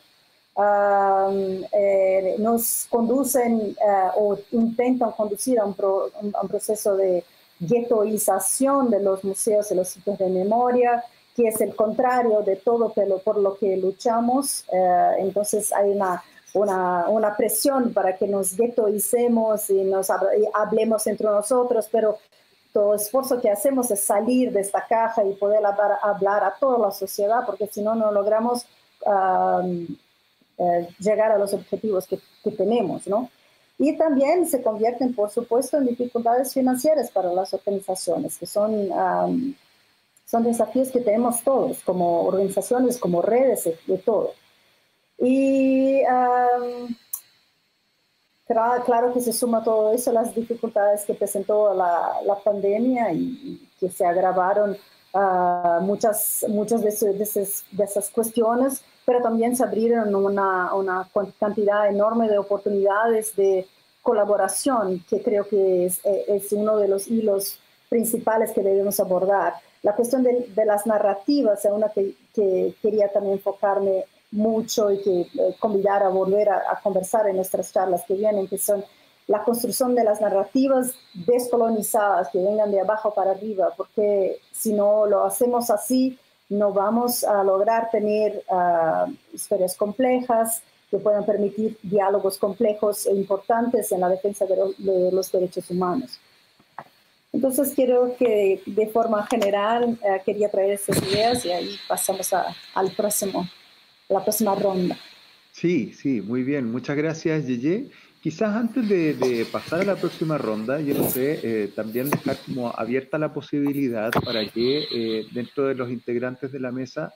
Uh, eh, nos conducen uh, o intentan conducir a un, pro, a un proceso de guetoización de los museos y los sitios de memoria, que es el contrario de todo pero por lo que luchamos. Uh, entonces hay una, una, una presión para que nos guetoicemos y nos y hablemos entre nosotros, pero todo esfuerzo que hacemos es salir de esta caja y poder hablar, hablar a toda la sociedad, porque si no, no logramos uh, uh, llegar a los objetivos que, que tenemos, ¿no? Y también se convierten, por supuesto, en dificultades financieras para las organizaciones, que son, um, son desafíos que tenemos todos, como organizaciones, como redes, de todo. Y um, claro, claro que se suma todo eso, las dificultades que presentó la, la pandemia y, y que se agravaron uh, muchas, muchas de, de, esas, de esas cuestiones, pero también se abrieron una, una cantidad enorme de oportunidades de colaboración, que creo que es, es uno de los hilos principales que debemos abordar. La cuestión de, de las narrativas es una que, que quería también enfocarme mucho y que eh, convidar a volver a, a conversar en nuestras charlas que vienen, que son la construcción de las narrativas descolonizadas, que vengan de abajo para arriba, porque si no lo hacemos así, no vamos a lograr tener uh, historias complejas que puedan permitir diálogos complejos e importantes en la defensa de, lo, de los derechos humanos. Entonces, quiero que de forma general uh, quería traer estas ideas y ahí pasamos a, al próximo, a la próxima ronda. Sí, sí, muy bien. Muchas gracias, Yeye. Quizás antes de, de pasar a la próxima ronda, yo no sé, eh, también dejar como abierta la posibilidad para que eh, dentro de los integrantes de la mesa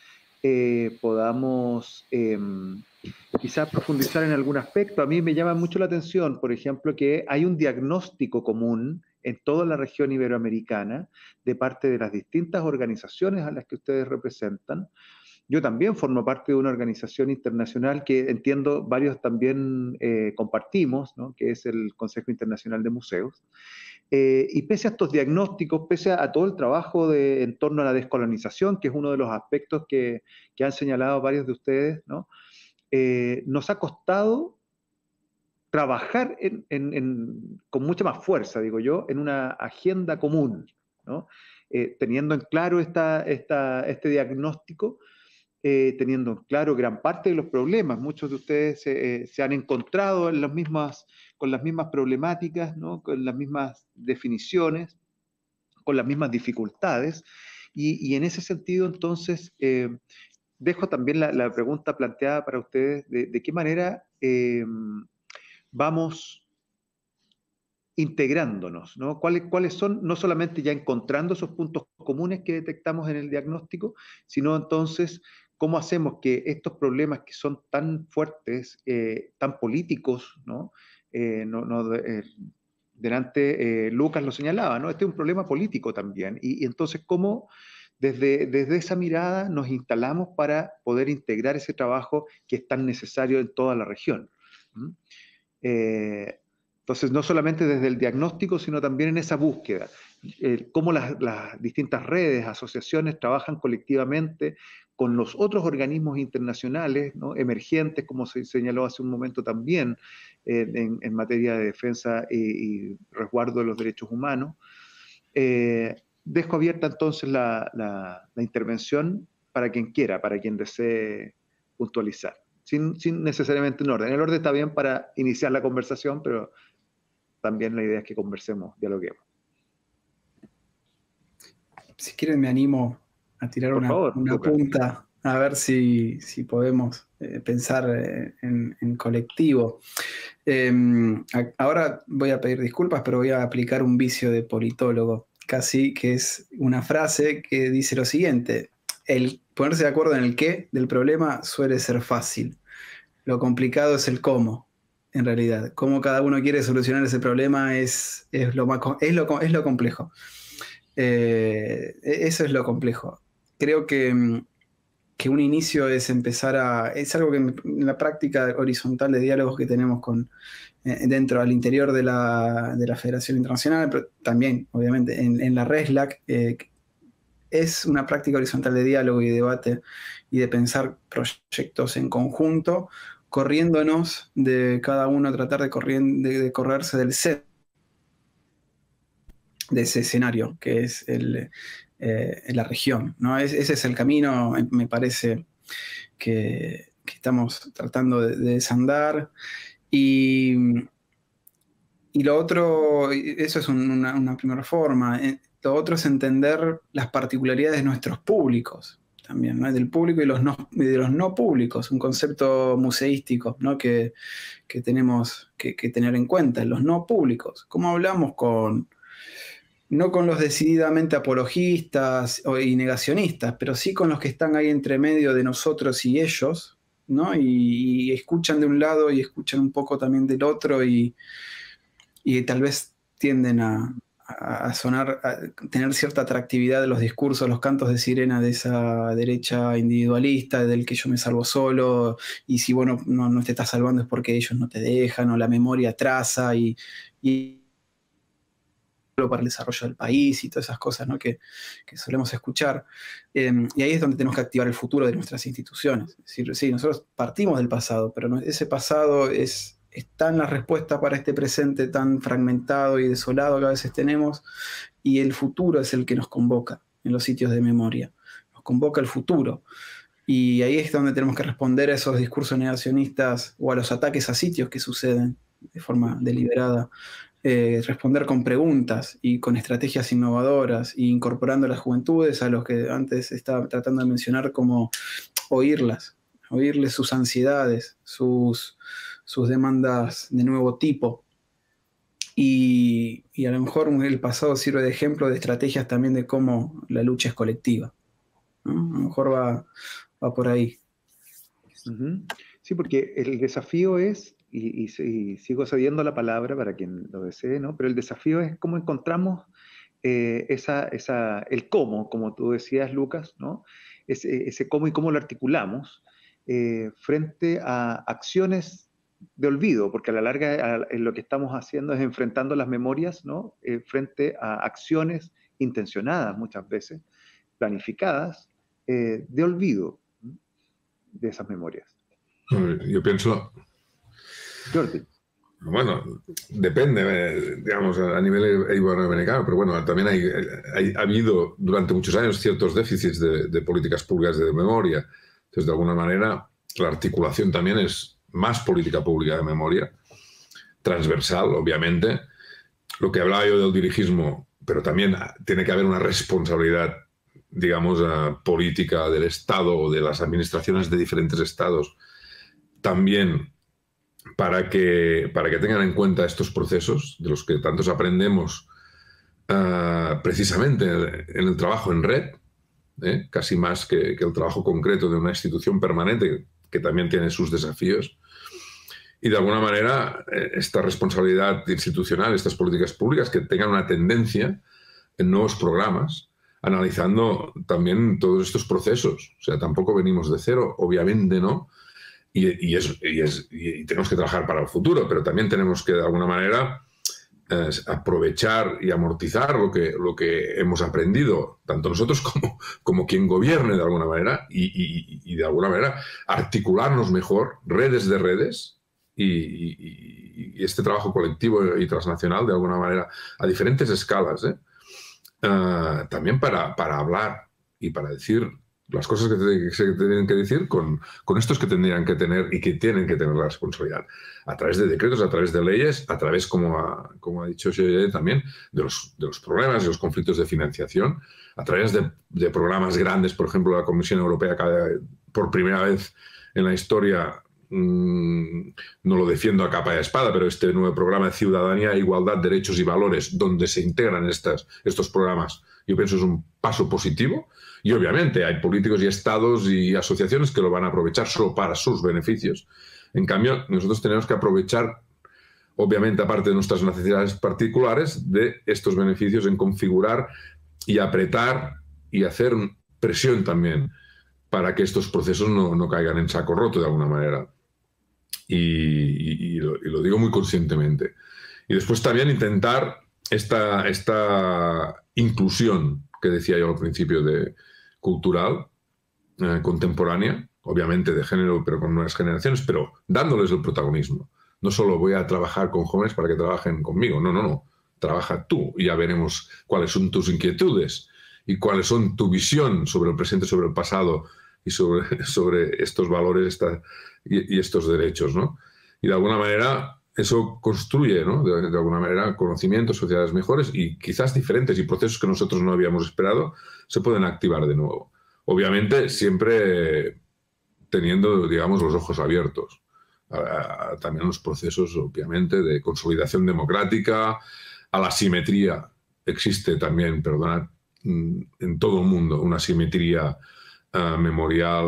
eh, podamos eh, quizás profundizar en algún aspecto. A mí me llama mucho la atención, por ejemplo, que hay un diagnóstico común en toda la región iberoamericana de parte de las distintas organizaciones a las que ustedes representan. Yo también formo parte de una organización internacional que entiendo varios también eh, compartimos, ¿no? Que es el Consejo Internacional de Museos. Eh, y pese a estos diagnósticos, pese a, a todo el trabajo de, en torno a la descolonización, que es uno de los aspectos que, que han señalado varios de ustedes, ¿no? Eh, nos ha costado trabajar en, en, en, con mucha más fuerza, digo yo, en una agenda común, ¿no? Eh, teniendo en claro esta, esta, este diagnóstico, Eh, teniendo claro gran parte de los problemas. Muchos de ustedes eh, se han encontrado en las mismas, con las mismas problemáticas, ¿no? Con las mismas definiciones, con las mismas dificultades, y, y en ese sentido, entonces, eh, dejo también la, la pregunta planteada para ustedes, de, de qué manera eh, vamos integrándonos, ¿no? ¿Cuáles, cuáles son? No solamente ya encontrando esos puntos comunes que detectamos en el diagnóstico, sino entonces cómo hacemos que estos problemas que son tan fuertes, eh, tan políticos, ¿no? Eh, no, no eh, delante eh, Lucas lo señalaba, ¿no? Este es un problema político también, y, y entonces cómo desde, desde esa mirada nos instalamos para poder integrar ese trabajo que es tan necesario en toda la región. ¿Mm? Eh, entonces, no solamente desde el diagnóstico, sino también en esa búsqueda, eh, cómo las, las distintas redes, asociaciones trabajan colectivamente con los otros organismos internacionales, ¿no? Emergentes, como se señaló hace un momento también, eh, en, en materia de defensa y, y resguardo de los derechos humanos. Eh, dejo abierta entonces la, la, la intervención para quien quiera, para quien desee puntualizar, sin, sin necesariamente un orden. El orden está bien para iniciar la conversación, pero también la idea es que conversemos, dialoguemos. Si quieren me animo a tirar una, favor, una punta, a ver si, si podemos eh, pensar eh, en, en colectivo. Eh, a, ahora voy a pedir disculpas, pero voy a aplicar un vicio de politólogo, casi, que es una frase que dice lo siguiente: el ponerse de acuerdo en el qué del problema suele ser fácil. Lo complicado es el cómo, en realidad. Cómo cada uno quiere solucionar ese problema es, es, lo, más, es, lo, es lo complejo. Eh, eso es lo complejo. Creo que, que un inicio es empezar a... Es algo que en la práctica horizontal de diálogos que tenemos con, eh, dentro, al interior de la, de la Federación Internacional, pero también, obviamente, en, en la RESLAC, eh, es una práctica horizontal de diálogo y debate y de pensar proyectos en conjunto, corriéndonos de cada uno, tratar de, corrien, de, de correrse del set de ese escenario que es el, eh, la región, ¿no? Es, ese es el camino, me parece, que, que estamos tratando de, de desandar. Y, y lo otro, eso es un, una, una primera forma. Lo otro es entender las particularidades de nuestros públicos también, ¿no? Del público y, los no, y de los no públicos, un concepto museístico, ¿no? que, que tenemos que, que tener en cuenta, los no públicos. ¿Cómo hablamos con, no con los decididamente apologistas y negacionistas, pero sí con los que están ahí entre medio de nosotros y ellos, ¿no? Y, y escuchan de un lado y escuchan un poco también del otro y, y tal vez tienden a, a sonar, a tener cierta atractividad de los discursos, los cantos de sirena de esa derecha individualista, del que yo me salvo solo, y si vos no, no, no te estás salvando es porque ellos no te dejan, o la memoria atrasa, y, y para el desarrollo del país y todas esas cosas, ¿no? que, que solemos escuchar. Eh, y ahí es donde tenemos que activar el futuro de nuestras instituciones. Es decir, sí, nosotros partimos del pasado, pero no, ese pasado es, está en la respuesta para este presente tan fragmentado y desolado que a veces tenemos, y el futuro es el que nos convoca en los sitios de memoria. Nos convoca el futuro. Y ahí es donde tenemos que responder a esos discursos negacionistas o a los ataques a sitios que suceden de forma deliberada. Eh, responder con preguntas y con estrategias innovadoras, e incorporando a las juventudes, a los que antes estaba tratando de mencionar, como oírlas, oírles sus ansiedades, sus, sus demandas de nuevo tipo. Y, y a lo mejor el pasado sirve de ejemplo de estrategias también de cómo la lucha es colectiva, ¿no? A lo mejor va, va por ahí. Uh-huh. Sí, porque el desafío es, y, y, y sigo cediendo la palabra para quien lo desee, ¿no? Pero el desafío es cómo encontramos eh, esa, esa, el cómo, como tú decías, Lucas, ¿no? Ese, ese cómo y cómo lo articulamos eh, frente a acciones de olvido, porque a la larga a, lo que estamos haciendo es enfrentando las memorias, ¿no? Eh, frente a acciones intencionadas muchas veces, planificadas, eh, de olvido, ¿no? De esas memorias. Yo pienso... Jordi. Bueno, depende, digamos, a nivel iberoamericano, pero bueno, también hay, hay, ha habido durante muchos años ciertos déficits de, de políticas públicas de memoria. Entonces, de alguna manera, la articulación también es más política pública de memoria, transversal, obviamente. Lo que hablaba yo del dirigismo, pero también tiene que haber una responsabilidad, digamos, política del Estado o de las administraciones de diferentes estados, también para que, para que tengan en cuenta estos procesos de los que tantos aprendemos uh, precisamente en el trabajo en red, ¿eh? Casi más que, que el trabajo concreto de una institución permanente que también tiene sus desafíos. Y de alguna manera esta responsabilidad institucional, estas políticas públicas que tengan una tendencia en nuevos programas, analizando también todos estos procesos. O sea, tampoco venimos de cero, obviamente no, y, y, es, y, es, y tenemos que trabajar para el futuro, pero también tenemos que de alguna manera eh, aprovechar y amortizar lo que, lo que hemos aprendido, tanto nosotros como, como quien gobierne de alguna manera, y, y, y de alguna manera articularnos mejor, redes de redes, y, y, y este trabajo colectivo y transnacional de alguna manera a diferentes escalas, ¿eh? Uh, también para, para hablar y para decir las cosas que, te, que se tienen que decir con, con estos que tendrían que tener y que tienen que tener la responsabilidad. A través de decretos, a través de leyes, a través, como ha, como ha dicho Xavier también, de los, de los problemas y los conflictos de financiación, a través de, de programas grandes, por ejemplo, la Comisión Europea, cada, por primera vez en la historia, mmm, no lo defiendo a capa y a espada, pero este nuevo programa de Ciudadanía, Igualdad, Derechos y Valores, donde se integran estas, estos programas, yo pienso es un paso positivo. Y obviamente hay políticos y estados y asociaciones que lo van a aprovechar solo para sus beneficios. En cambio, nosotros tenemos que aprovechar, obviamente, aparte de nuestras necesidades particulares, de estos beneficios en configurar y apretar y hacer presión también para que estos procesos no, no caigan en saco roto de alguna manera. Y, y, y, lo, y lo digo muy conscientemente. Y después también intentar esta, esta inclusión que decía yo al principio de cultural, eh, contemporánea, obviamente de género, pero con nuevas generaciones, pero dándoles el protagonismo. No solo voy a trabajar con jóvenes para que trabajen conmigo, no, no, no. Trabaja tú y ya veremos cuáles son tus inquietudes y cuáles son tu visión sobre el presente, sobre el pasado y sobre, sobre estos valores esta, y, y estos derechos, ¿no? Y de alguna manera eso construye, ¿no? de, de alguna manera, conocimientos, sociedades mejores y quizás diferentes, y procesos que nosotros no habíamos esperado se pueden activar de nuevo. Obviamente siempre teniendo, digamos, los ojos abiertos a, a, también los procesos, obviamente, de consolidación democrática, a la simetría. Existe también, perdonad, en todo el mundo una simetría uh, memorial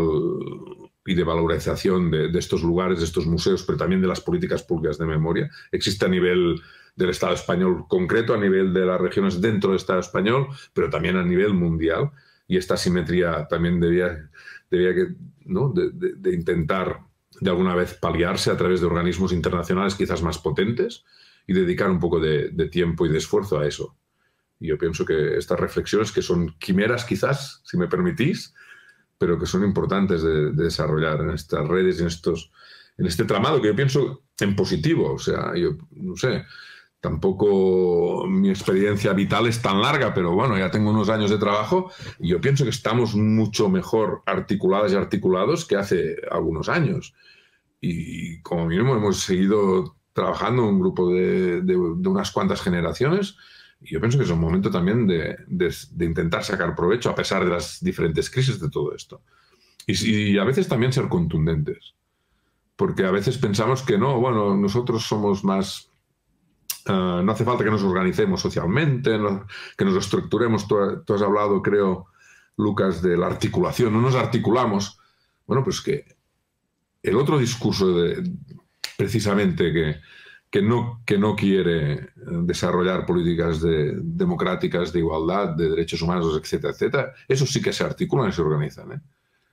y de valorización de, de estos lugares, de estos museos, pero también de las políticas públicas de memoria. Existe a nivel del Estado español concreto, a nivel de las regiones dentro del Estado español, pero también a nivel mundial. Y esta simetría también debía, debía que, ¿no? de, de, de intentar de alguna vez paliarse a través de organismos internacionales quizás más potentes y dedicar un poco de, de tiempo y de esfuerzo a eso. Y yo pienso que estas reflexiones, que son quimeras quizás, si me permitís, pero que son importantes de, de desarrollar en estas redes, en, estos, en este tramado, que yo pienso en positivo. O sea, yo no sé, tampoco mi experiencia vital es tan larga, pero bueno, ya tengo unos años de trabajo y yo pienso que estamos mucho mejor articuladas y articulados que hace algunos años. Y como mínimo hemos seguido trabajando en un grupo de, de, de unas cuantas generaciones. Y yo pienso que es un momento también de, de, de intentar sacar provecho a pesar de las diferentes crisis de todo esto. Y, y a veces también ser contundentes. Porque a veces pensamos que no, bueno, nosotros somos más... Uh, no hace falta que nos organicemos socialmente, no, que nos estructuremos. Tú, tú has hablado, creo, Lucas, de la articulación. No nos articulamos. Bueno, pues que el otro discurso de, precisamente que... Que no, que no quiere desarrollar políticas de, democráticas, de igualdad, de derechos humanos, etcétera, etcétera, eso sí que se articulan y se organizan. ¿eh?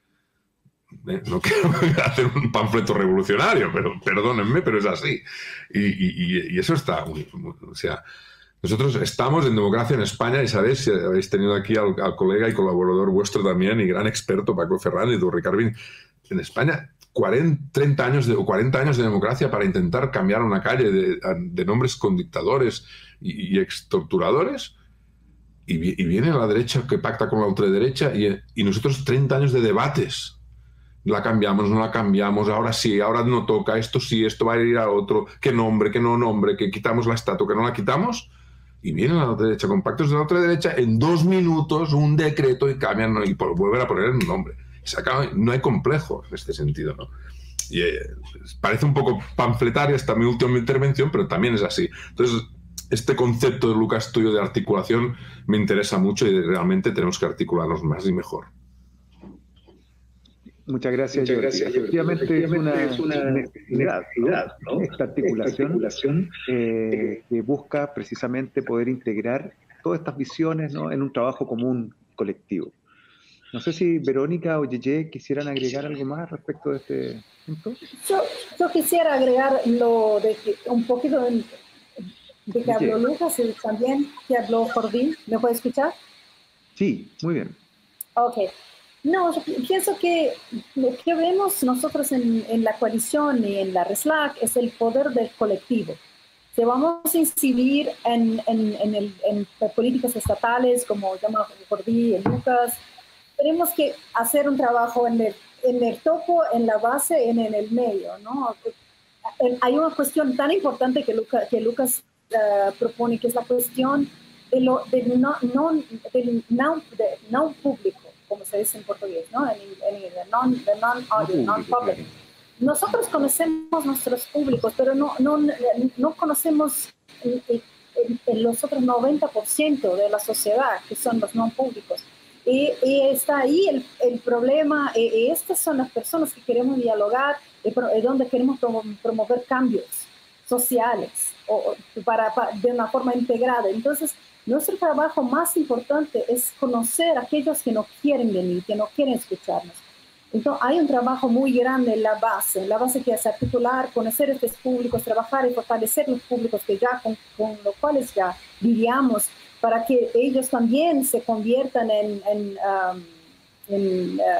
¿Eh? No quiero hacer un panfleto revolucionario, pero perdónenme, pero es así. Y, y, y eso está... O sea, nosotros estamos en democracia en España y sabéis, habéis tenido aquí al, al colega y colaborador vuestro también y gran experto Paco Ferran y Durri Carvin. En España... cuarenta, treinta años de, o cuarenta años de democracia para intentar cambiar una calle de, de nombres con dictadores y, y extorturadores y, y viene la derecha que pacta con la ultraderecha y, y nosotros treinta años de debates. La cambiamos, no la cambiamos, ahora sí, ahora no toca, esto sí, esto va a ir a otro, qué nombre, qué no nombre, que quitamos la estatua, que no la quitamos, y viene la ultraderecha con pactos de la ultraderecha, en dos minutos un decreto y cambian y vuelven a poner el nombre. Se acaba, no hay complejo en este sentido, ¿no? y eh, parece un poco panfletaria esta mi última intervención, pero también es así. Entonces, este concepto de Lucas tuyo de articulación me interesa mucho y realmente tenemos que articularnos más y mejor. Muchas gracias. Muchas gracias. Efectivamente, Efectivamente es, una es una necesidad, necesidad ¿no? ¿no? Esta articulación, Esta articulación eh, que busca precisamente poder integrar todas estas visiones, ¿no?, en un trabajo común colectivo. No sé si Verónica o Yeye quisieran agregar algo más respecto de este punto. Yo, yo quisiera agregar lo de que, un poquito de, de que habló Lucas y también que habló Jordín. ¿Me puede escuchar? Sí, muy bien. Ok. No, yo pienso que lo que vemos nosotros en, en la coalición y en la RESLAC es el poder del colectivo. Si vamos a incidir en, en, en, el, en políticas estatales, como llama Jordí y Lucas, tenemos que hacer un trabajo en el, en el topo, en la base, en, en el medio, ¿no? Hay una cuestión tan importante que, Luca, que Lucas uh, propone, que es la cuestión de lo, del no, no, del no, de no público, como se dice en portugués, ¿no? En, en, en non, de non-audio, non-public. Nosotros conocemos nuestros públicos, pero no, no, no conocemos el, el, el, los otros noventa por ciento de la sociedad, que son los no públicos. Y, y está ahí el, el problema, y, y estas son las personas que queremos dialogar, y, y donde queremos promover cambios sociales o, para, para, de una forma integrada. Entonces, nuestro trabajo más importante es conocer a aquellos que no quieren venir, que no quieren escucharnos. Entonces, hay un trabajo muy grande en la base, en la base que es articular, conocer estos públicos, trabajar y fortalecer los públicos que ya, con, con los cuales ya vivíamos, para que ellos también se conviertan en, en, um, en uh,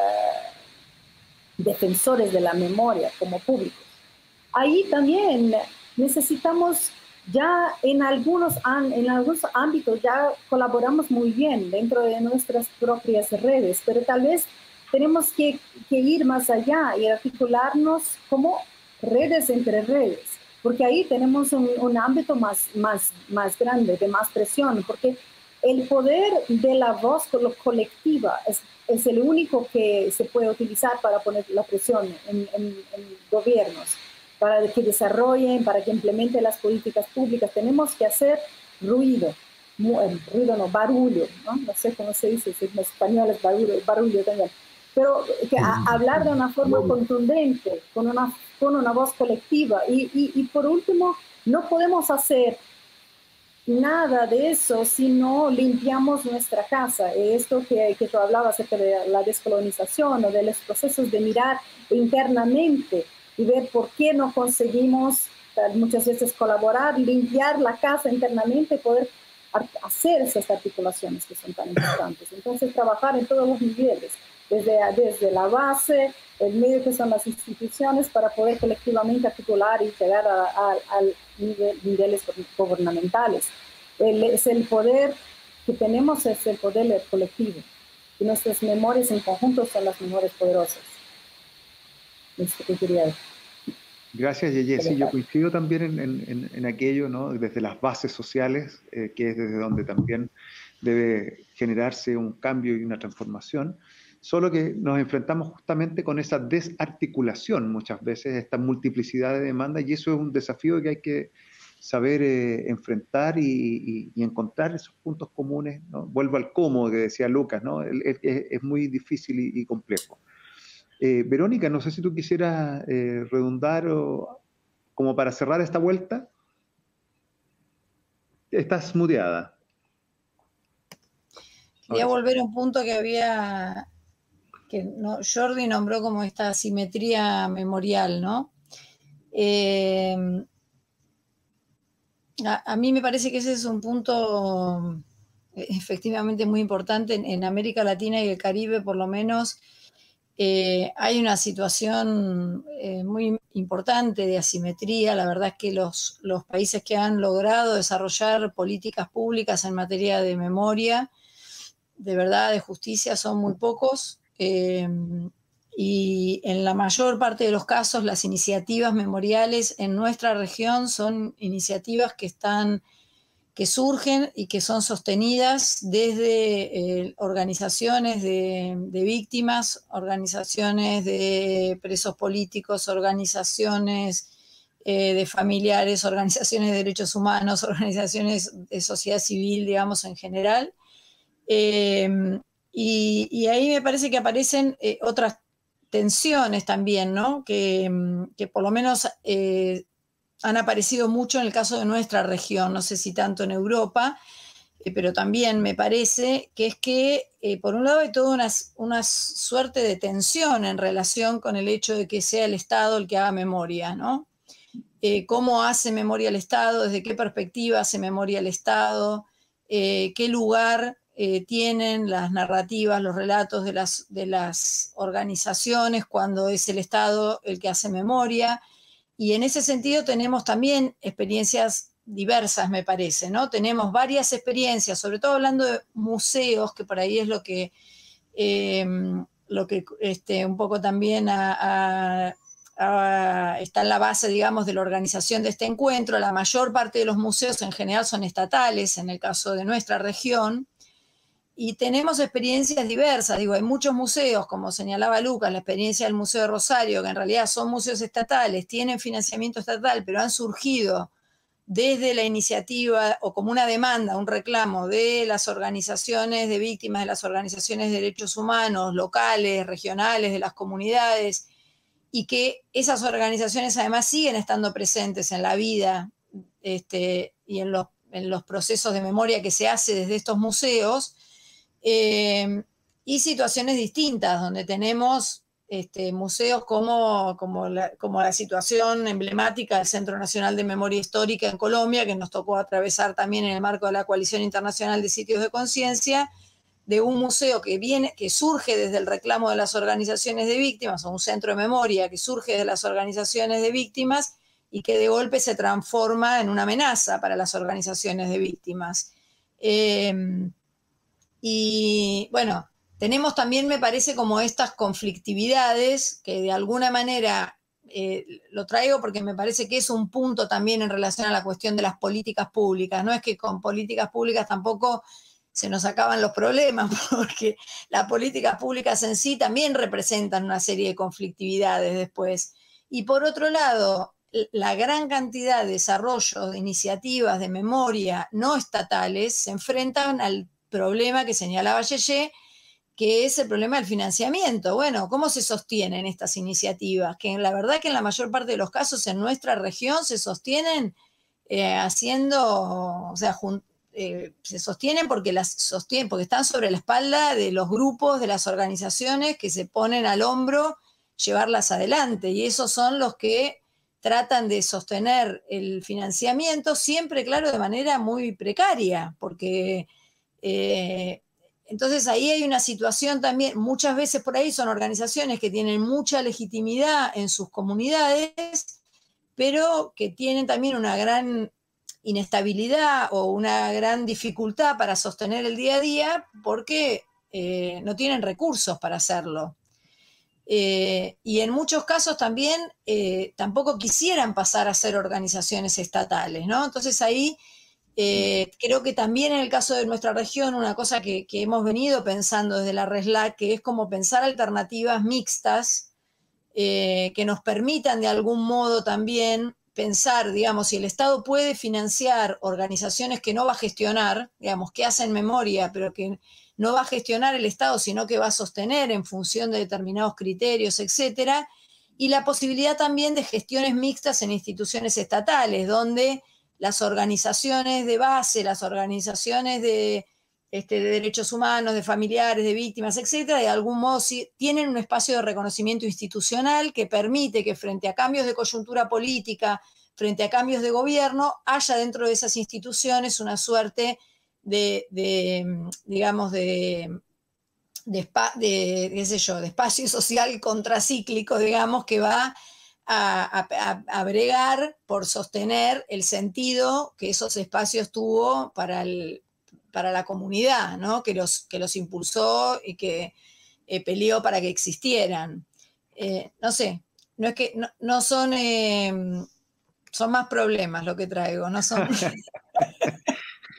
defensores de la memoria como públicos. Ahí también necesitamos, ya en algunos, en algunos ámbitos ya colaboramos muy bien dentro de nuestras propias redes, pero tal vez tenemos que, que ir más allá y articularnos como redes entre redes, porque ahí tenemos un, un ámbito más, más, más grande, de más presión, porque el poder de la voz colectiva es, es el único que se puede utilizar para poner la presión en, en, en gobiernos, para que desarrollen, para que implementen las políticas públicas. Tenemos que hacer ruido, ruido no, barullo, ¿no? No sé cómo se dice, si en español es barullo, barullo también. Pero que a, hablar de una forma contundente, con una, con una voz colectiva. Y, y, y por último, no podemos hacer nada de eso si no limpiamos nuestra casa. Esto que, que tú hablabas acerca de la descolonización o de los procesos de mirar internamente y ver por qué no conseguimos muchas veces colaborar, limpiar la casa internamente, poder hacer esas articulaciones que son tan importantes. Entonces, trabajar en todos los niveles. Desde, desde la base, el medio que son las instituciones, para poder colectivamente articular y llegar a, a, a nivel, niveles gubernamentales. El, es el poder que tenemos, es el poder colectivo. Y nuestras memorias en conjunto son las memorias poderosas. Esto que quería decir. Gracias, Yeye. Sí, yo coincido también en, en, en aquello, ¿no? Desde las bases sociales, eh, que es desde donde también debe generarse un cambio y una transformación. Solo que nos enfrentamos justamente con esa desarticulación muchas veces, esta multiplicidad de demandas, y eso es un desafío que hay que saber eh, enfrentar y, y, y encontrar esos puntos comunes, ¿no? Vuelvo al cómo que decía Lucas, ¿no? Es, es, es muy difícil y, y complejo. Eh, Verónica, no sé si tú quisieras eh, redundar o, como para cerrar esta vuelta. Estás muteada. Quería volver a un punto que había... que no, Jordi nombró como esta asimetría memorial, ¿no? Eh, a, a mí me parece que ese es un punto efectivamente muy importante. En, en América Latina y el Caribe, por lo menos, eh, hay una situación eh, muy importante de asimetría. La verdad es que los, los países que han logrado desarrollar políticas públicas en materia de memoria, de verdad, de justicia, son muy pocos. Eh, y en la mayor parte de los casos las iniciativas memoriales en nuestra región son iniciativas que están que surgen y que son sostenidas desde eh, organizaciones de, de víctimas, organizaciones de presos políticos, organizaciones eh, de familiares, organizaciones de derechos humanos, organizaciones de sociedad civil, digamos, en general. Eh, y, y ahí me parece que aparecen eh, otras tensiones también, ¿no? Que, que por lo menos eh, han aparecido mucho en el caso de nuestra región, no sé si tanto en Europa, eh, pero también me parece que es que, eh, por un lado, hay toda una, una suerte de tensión en relación con el hecho de que sea el Estado el que haga memoria, ¿no? Eh, ¿Cómo hace memoria el Estado? ¿Desde qué perspectiva hace memoria el Estado? Eh, ¿Qué lugar eh, tienen las narrativas, los relatos de las, de las organizaciones cuando es el Estado el que hace memoria? Y en ese sentido tenemos también experiencias diversas, me parece, ¿no? Tenemos varias experiencias, sobre todo hablando de museos, que por ahí es lo que, eh, lo que este, un poco también a, a, a, está en la base, digamos, de la organización de este encuentro. La mayor parte de los museos en general son estatales, en el caso de nuestra región, y tenemos experiencias diversas. Digo, hay muchos museos, como señalaba Lucas, la experiencia del Museo de Rosario, que en realidad son museos estatales, tienen financiamiento estatal, pero han surgido desde la iniciativa o como una demanda, un reclamo de las organizaciones de víctimas, de las organizaciones de derechos humanos, locales, regionales, de las comunidades, y que esas organizaciones además siguen estando presentes en la vida este, y en los, en los procesos de memoria que se hace desde estos museos. Eh, y situaciones distintas, donde tenemos este, museos como, como, la, como la situación emblemática del Centro Nacional de Memoria Histórica en Colombia, que nos tocó atravesar también en el marco de la Coalición Internacional de Sitios de Conciencia, de un museo que, viene, que surge desde el reclamo de las organizaciones de víctimas, o un centro de memoria que surge de las organizaciones de víctimas y que de golpe se transforma en una amenaza para las organizaciones de víctimas. Eh, Y bueno, tenemos también, me parece, como estas conflictividades que de alguna manera, eh, lo traigo porque me parece que es un punto también en relación a la cuestión de las políticas públicas. No es que con políticas públicas tampoco se nos acaban los problemas, porque las políticas públicas en sí también representan una serie de conflictividades después. Y por otro lado, la gran cantidad de desarrollo de iniciativas de memoria no estatales se enfrentan al problema que señalaba Yeye, que es el problema del financiamiento. Bueno, ¿cómo se sostienen estas iniciativas? Que la verdad que en la mayor parte de los casos en nuestra región se sostienen eh, haciendo, o sea, eh, se sostienen porque, las sostienen porque están sobre la espalda de los grupos, de las organizaciones que se ponen al hombro llevarlas adelante, y esos son los que tratan de sostener el financiamiento, siempre, claro, de manera muy precaria, porque Eh, entonces ahí hay una situación también, muchas veces por ahí son organizaciones que tienen mucha legitimidad en sus comunidades, pero que tienen también una gran inestabilidad o una gran dificultad para sostener el día a día porque eh, no tienen recursos para hacerlo. Eh, y en muchos casos también eh, tampoco quisieran pasar a ser organizaciones estatales, ¿no? Entonces ahí Eh, creo que también en el caso de nuestra región, una cosa que, que hemos venido pensando desde la RESLAC, que es como pensar alternativas mixtas eh, que nos permitan de algún modo también pensar, digamos, si el Estado puede financiar organizaciones que no va a gestionar, digamos, que hacen memoria, pero que no va a gestionar el Estado, sino que va a sostener en función de determinados criterios, etcétera, y la posibilidad también de gestiones mixtas en instituciones estatales, donde las organizaciones de base, las organizaciones de, este, de derechos humanos, de familiares, de víctimas, etcétera, de algún modo sí, tienen un espacio de reconocimiento institucional que permite que frente a cambios de coyuntura política, frente a cambios de gobierno, haya dentro de esas instituciones una suerte de, de digamos, de, de, de, qué sé yo, de espacio social contracíclico, digamos, que va A, a, a bregar por sostener el sentido que esos espacios tuvo para, el, para la comunidad, ¿no? que, los, que los impulsó y que eh, peleó para que existieran. Eh, no sé, no es que no, no son, eh, son más problemas lo que traigo, no son...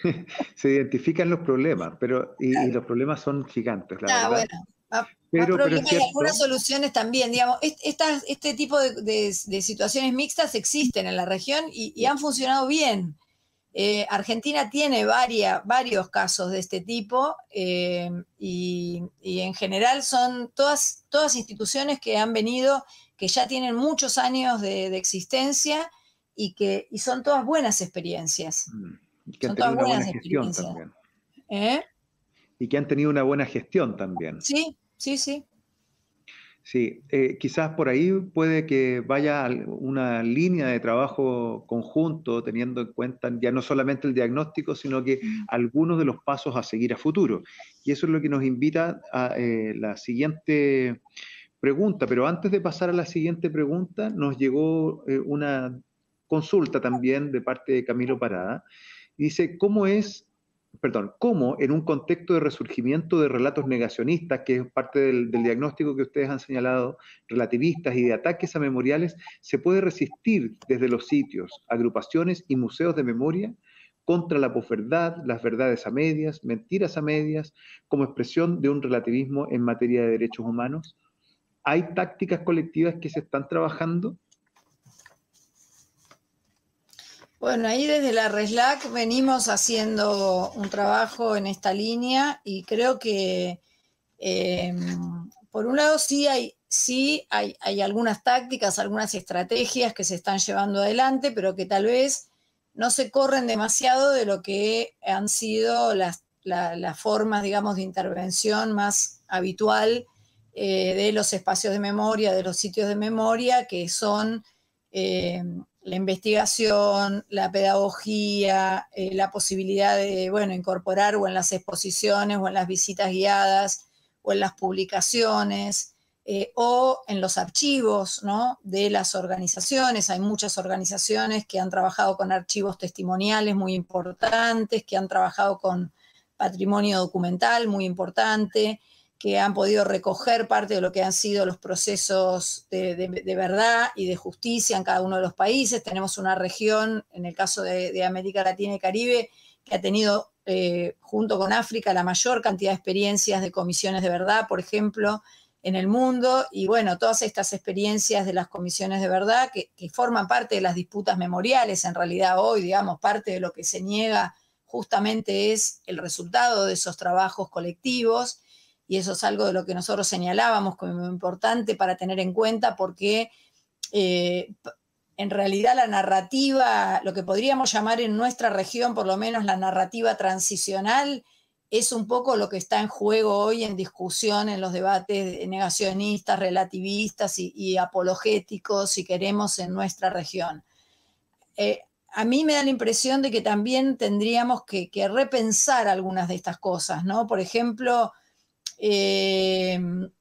Se identifican los problemas, pero y, claro. y los problemas son gigantes, la ah, verdad. Bueno. Más, pero, más problemas pero y algunas soluciones también, digamos, esta, este tipo de, de, de situaciones mixtas existen en la región y, y han funcionado bien. Eh, Argentina tiene varia, varios casos de este tipo eh, y, y en general son todas, todas instituciones que han venido, que ya tienen muchos años de, de existencia y que y son todas buenas experiencias. Y que han son tenido todas una buenas buena gestión experiencias. también. ¿Eh? Y que han tenido una buena gestión también. Sí, sí, sí. Sí, eh, quizás por ahí puede que vaya una línea de trabajo conjunto, teniendo en cuenta ya no solamente el diagnóstico, sino que mm. algunos de los pasos a seguir a futuro. Y eso es lo que nos invita a eh, la siguiente pregunta. Pero antes de pasar a la siguiente pregunta, nos llegó eh, una consulta también de parte de Camilo Parada. Dice, ¿cómo es... Perdón, cómo en un contexto de resurgimiento de relatos negacionistas, que es parte del, del diagnóstico que ustedes han señalado, relativistas y de ataques a memoriales, se puede resistir desde los sitios, agrupaciones y museos de memoria contra la posverdad, las verdades a medias, mentiras a medias, como expresión de un relativismo en materia de derechos humanos? ¿Hay tácticas colectivas que se están trabajando? Bueno, ahí desde la RESLAC venimos haciendo un trabajo en esta línea y creo que, eh, por un lado, sí, hay, sí hay, hay algunas tácticas, algunas estrategias que se están llevando adelante, pero que tal vez no se corren demasiado de lo que han sido las, la, las formas, digamos, de intervención más habitual eh, de los espacios de memoria, de los sitios de memoria, que son... Eh, la investigación, la pedagogía, eh, la posibilidad de, bueno, incorporar o en las exposiciones o en las visitas guiadas o en las publicaciones eh, o en los archivos, ¿no?, de las organizaciones. Hay muchas organizaciones que han trabajado con archivos testimoniales muy importantes, que han trabajado con patrimonio documental muy importante, que han podido recoger parte de lo que han sido los procesos de, de, de verdad y de justicia en cada uno de los países. Tenemos una región, en el caso de, de América Latina y Caribe, que ha tenido, eh, junto con África, la mayor cantidad de experiencias de comisiones de verdad, por ejemplo, en el mundo. Y bueno, todas estas experiencias de las comisiones de verdad, que, que forman parte de las disputas memoriales, en realidad hoy, digamos, parte de lo que se niega justamente es el resultado de esos trabajos colectivos. Y eso es algo de lo que nosotros señalábamos como muy importante para tener en cuenta, porque eh, en realidad la narrativa, lo que podríamos llamar en nuestra región por lo menos la narrativa transicional, es un poco lo que está en juego hoy en discusión en los debates negacionistas, relativistas y, y apologéticos, si queremos, en nuestra región. Eh, a mí me da la impresión de que también tendríamos que, que repensar algunas de estas cosas, ¿no? Por ejemplo... Eh,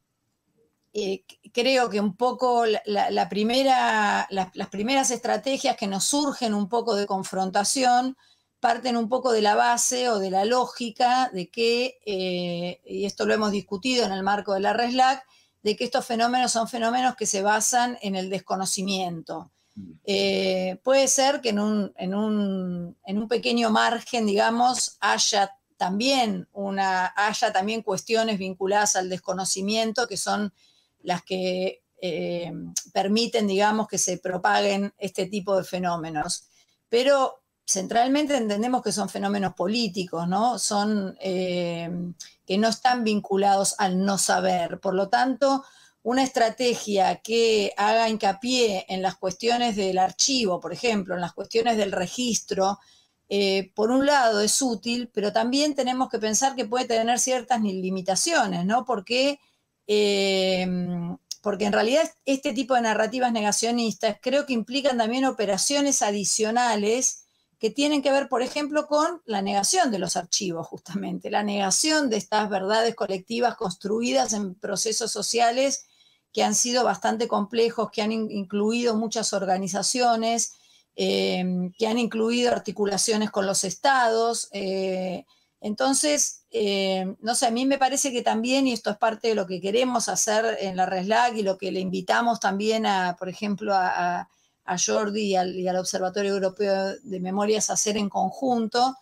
eh, creo que un poco la, la primera, la, las primeras estrategias que nos surgen un poco de confrontación parten un poco de la base o de la lógica de que, eh, y esto lo hemos discutido en el marco de la RESLAC, de que estos fenómenos son fenómenos que se basan en el desconocimiento. Eh, puede ser que en un, en, un, en un pequeño margen, digamos, haya también, una, haya también cuestiones vinculadas al desconocimiento, que son las que eh, permiten, digamos, que se propaguen este tipo de fenómenos. Pero centralmente entendemos que son fenómenos políticos, ¿no? Son, eh, que no están vinculados al no saber. Por lo tanto, una estrategia que haga hincapié en las cuestiones del archivo, por ejemplo, en las cuestiones del registro, Eh, por un lado es útil, pero también tenemos que pensar que puede tener ciertas limitaciones, ¿no? Porque, eh, porque en realidad este tipo de narrativas negacionistas creo que implican también operaciones adicionales que tienen que ver, por ejemplo, con la negación de los archivos, justamente, la negación de estas verdades colectivas construidas en procesos sociales que han sido bastante complejos, que han in- incluido muchas organizaciones, Eh, que han incluido articulaciones con los estados. Eh, entonces, eh, no sé, a mí me parece que también, y esto es parte de lo que queremos hacer en la RESLAC y lo que le invitamos también, a, por ejemplo, a, a Jordi y al, y al Observatorio Europeo de Memorias a hacer en conjunto,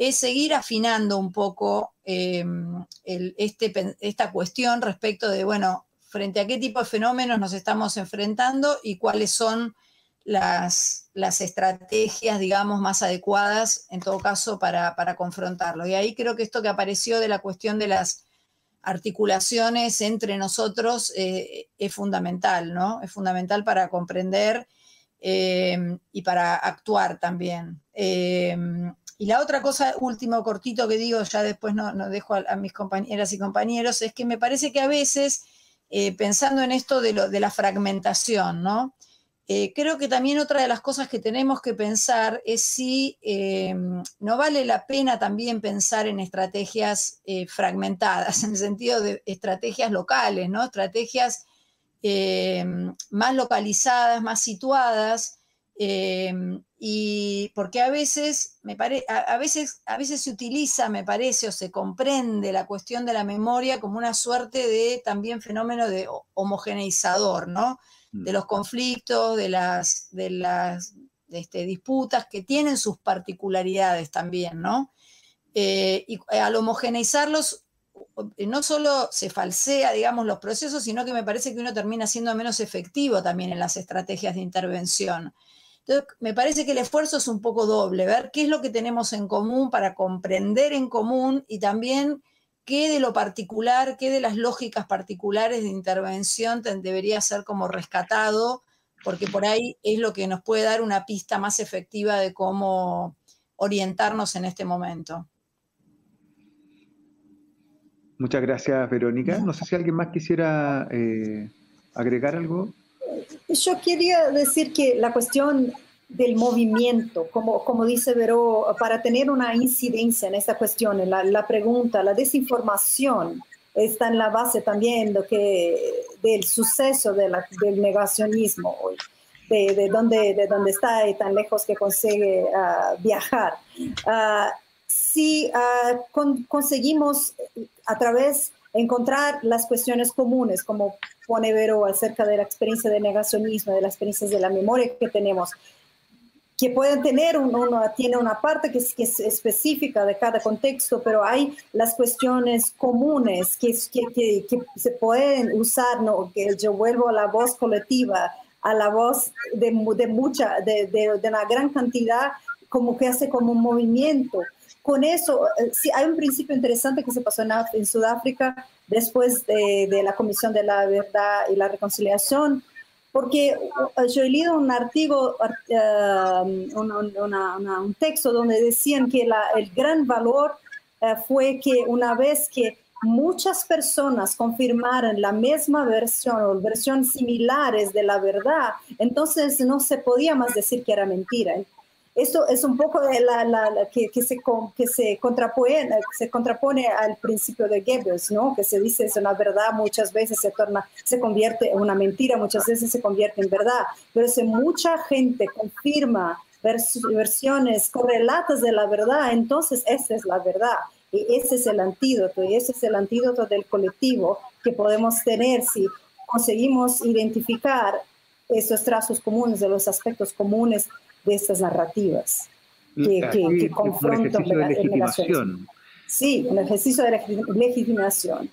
es seguir afinando un poco eh, el, este, esta cuestión respecto de, bueno, frente a qué tipo de fenómenos nos estamos enfrentando y cuáles son las, las estrategias, digamos, más adecuadas, en todo caso, para, para confrontarlo. Y ahí creo que esto que apareció de la cuestión de las articulaciones entre nosotros eh, es fundamental, ¿no? Es fundamental para comprender eh, y para actuar también. Eh, y la otra cosa, último cortito que digo, ya después no, no dejo a, a mis compañeras y compañeros, es que me parece que a veces, eh, pensando en esto de, lo, de la fragmentación, ¿no? Eh, creo que también otra de las cosas que tenemos que pensar es si eh, no vale la pena también pensar en estrategias eh, fragmentadas, en el sentido de estrategias locales, ¿no? Estrategias eh, más localizadas, más situadas, eh, y porque a veces, me pare, a, a, veces, a veces se utiliza, me parece, o se comprende la cuestión de la memoria como una suerte de también fenómeno de homogeneizador, ¿no? De los conflictos, de las, de las de este, disputas que tienen sus particularidades también, ¿no? Eh, y al homogeneizarlos, no solo se falsea, digamos, los procesos, sino que me parece que uno termina siendo menos efectivo también en las estrategias de intervención. Entonces, me parece que el esfuerzo es un poco doble, ver qué es lo que tenemos en común para comprender en común y también qué de lo particular, qué de las lógicas particulares de intervención debería ser como rescatado, porque por ahí es lo que nos puede dar una pista más efectiva de cómo orientarnos en este momento. Muchas gracias, Verónica. No sé si alguien más quisiera eh, agregar algo. Yo quería decir que la cuestión del movimiento, como, como dice Vero, para tener una incidencia en esta cuestión, la, la pregunta, la desinformación está en la base también de que, del suceso de la, del negacionismo hoy, de, de, dónde, de dónde está y tan lejos que consigue uh, viajar. Uh, si uh, con, conseguimos a través de encontrar las cuestiones comunes, como pone Vero acerca de la experiencia de negacionismo, de las experiencias de la memoria que tenemos, que pueden tener, uno tiene una parte que es, que es específica de cada contexto, pero hay las cuestiones comunes que, que, que, que se pueden usar, ¿no? Que yo vuelvo a la voz colectiva, a la voz de, de mucha, de, de, de una gran cantidad, como que hace como un movimiento. Con eso, sí, hay un principio interesante que se pasó en, en Sudáfrica después de, de la Comisión de la Verdad y la Reconciliación, porque yo he leído un artículo, uh, un, una, una, un texto donde decían que la, el gran valor uh, fue que una vez que muchas personas confirmaran la misma versión o versiones similares de la verdad, entonces no se podía más decir que era mentira. Esto es un poco de la, la, la, que, que, se, que se, contrapone, se contrapone al principio de Goebbels, ¿no? Que se dice es una verdad, muchas veces se, torna, se convierte en una mentira, muchas veces se convierte en verdad. Pero si mucha gente confirma vers versiones correlatas de la verdad, entonces esa es la verdad. Y ese es el antídoto, y ese es el antídoto del colectivo que podemos tener si conseguimos identificar esos trazos comunes, de los aspectos comunes de estas narrativas que, que, que confrontan la legitimación. Sí, un ejercicio de legitimación.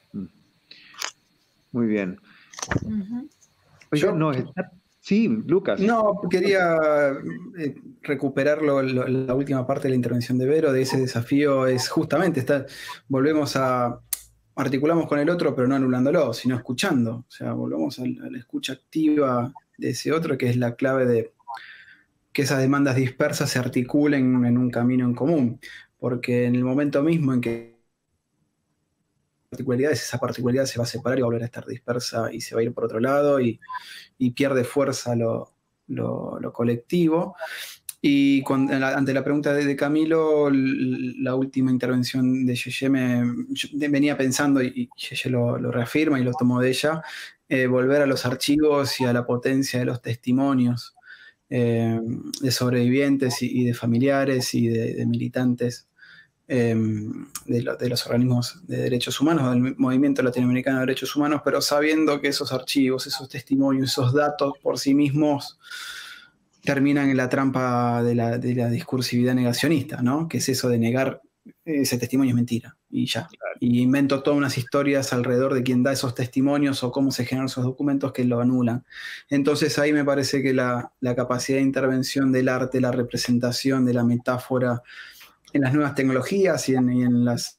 Muy bien. Uh-huh. Oiga, no, está... Sí, Lucas. No, quería eh, recuperar lo, lo, la última parte de la intervención de Vero, de ese desafío, es justamente, está, volvemos a, articulamos con el otro, pero no anulándolo, sino escuchando. O sea, volvemos a, a la escucha activa de ese otro, que es la clave de que esas demandas dispersas se articulen en un camino en común, porque en el momento mismo en que particularidades, esa particularidad se va a separar y va a volver a estar dispersa y se va a ir por otro lado y, y pierde fuerza lo, lo, lo colectivo. Y con, ante la pregunta de, de Camilo, la última intervención de Yeye me venía pensando, y Yeye lo, lo reafirma y lo tomo de ella, eh, volver a los archivos y a la potencia de los testimonios Eh, de sobrevivientes y, y de familiares y de, de militantes eh, de, lo, de los organismos de derechos humanos, del movimiento latinoamericano de derechos humanos, pero sabiendo que esos archivos, esos testimonios, esos datos por sí mismos terminan en la trampa de la, de la discursividad negacionista, ¿no? Que es eso de negar ese testimonio es mentira y ya. Claro. Y invento todas unas historias alrededor de quién da esos testimonios o cómo se generan esos documentos que lo anulan. Entonces ahí me parece que la, la capacidad de intervención del arte, la representación de la metáfora en las nuevas tecnologías y en, y en las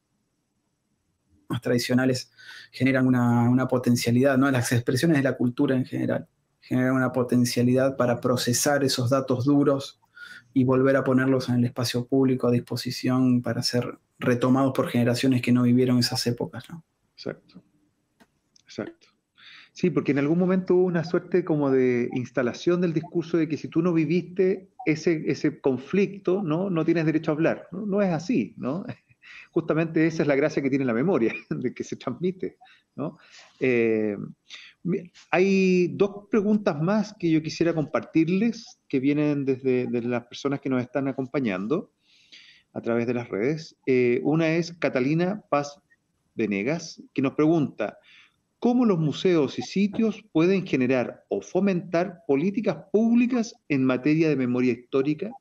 más tradicionales generan una, una potencialidad, ¿no? Las expresiones de la cultura en general generan una potencialidad para procesar esos datos duros y volver a ponerlos en el espacio público a disposición para ser retomados por generaciones que no vivieron esas épocas, ¿no? Exacto. Exacto. Sí, porque en algún momento hubo una suerte como de instalación del discurso de que si tú no viviste ese, ese conflicto, ¿no? No tienes derecho a hablar. No, no es así, ¿no? Justamente esa es la gracia que tiene la memoria, de que se transmite, ¿no? Eh, hay dos preguntas más que yo quisiera compartirles, que vienen desde, desde las personas que nos están acompañando a través de las redes. Eh, una es Catalina Paz Venegas, que nos pregunta, ¿cómo los museos y sitios pueden generar o fomentar políticas públicas en materia de memoria histórica?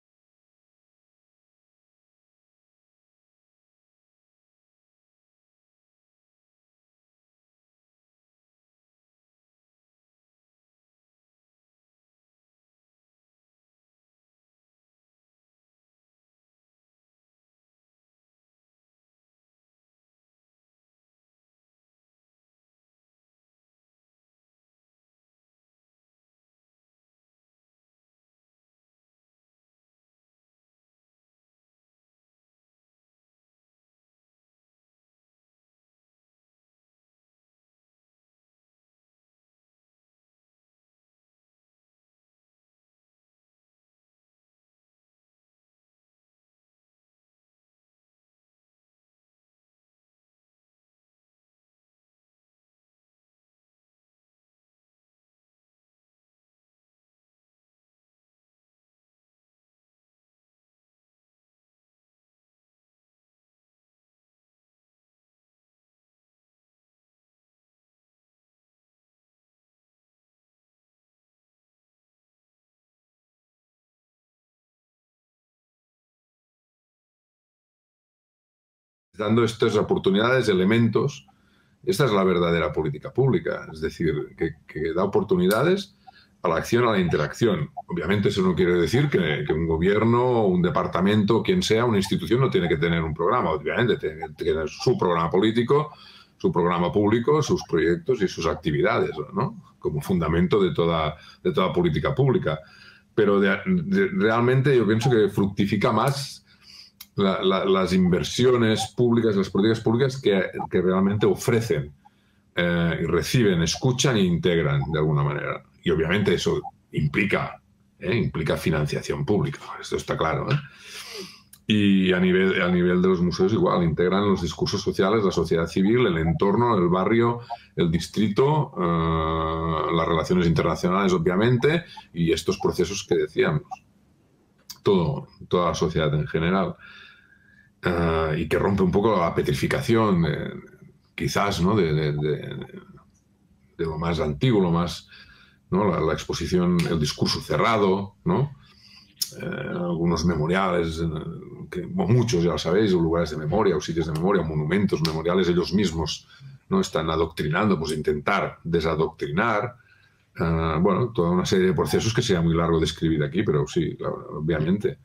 Dando estas oportunidades, elementos, esta es la verdadera política pública, es decir, que, que da oportunidades a la acción, a la interacción. Obviamente eso no quiere decir que, que un gobierno, un departamento, quien sea, una institución no tiene que tener un programa, obviamente tiene que tener su programa político, su programa público, sus proyectos y sus actividades, ¿no? Como fundamento de toda, de toda política pública. Pero de, de, realmente yo pienso que fructifica más La, la, las inversiones públicas, las políticas públicas que, que realmente ofrecen eh, y reciben, escuchan e integran de alguna manera. Y obviamente eso implica, eh, implica financiación pública, esto está claro, ¿eh? Y a nivel, a nivel de los museos igual, integran los discursos sociales, la sociedad civil, el entorno, el barrio, el distrito, eh, las relaciones internacionales obviamente y estos procesos que decíamos. Todo, toda la sociedad en general. Uh, y que rompe un poco la petrificación, eh, quizás, ¿no? de, de, de, de lo más antiguo, lo más, ¿no? la, la exposición, el discurso cerrado, ¿no? Eh, algunos memoriales, eh, que, muchos ya lo sabéis, o lugares de memoria, o sitios de memoria, o monumentos memoriales, ellos mismos, ¿no? Están adoctrinando, pues intentar desadoctrinar. Uh, bueno, toda una serie de procesos que sería muy largo de escribir aquí, pero sí, claro, obviamente.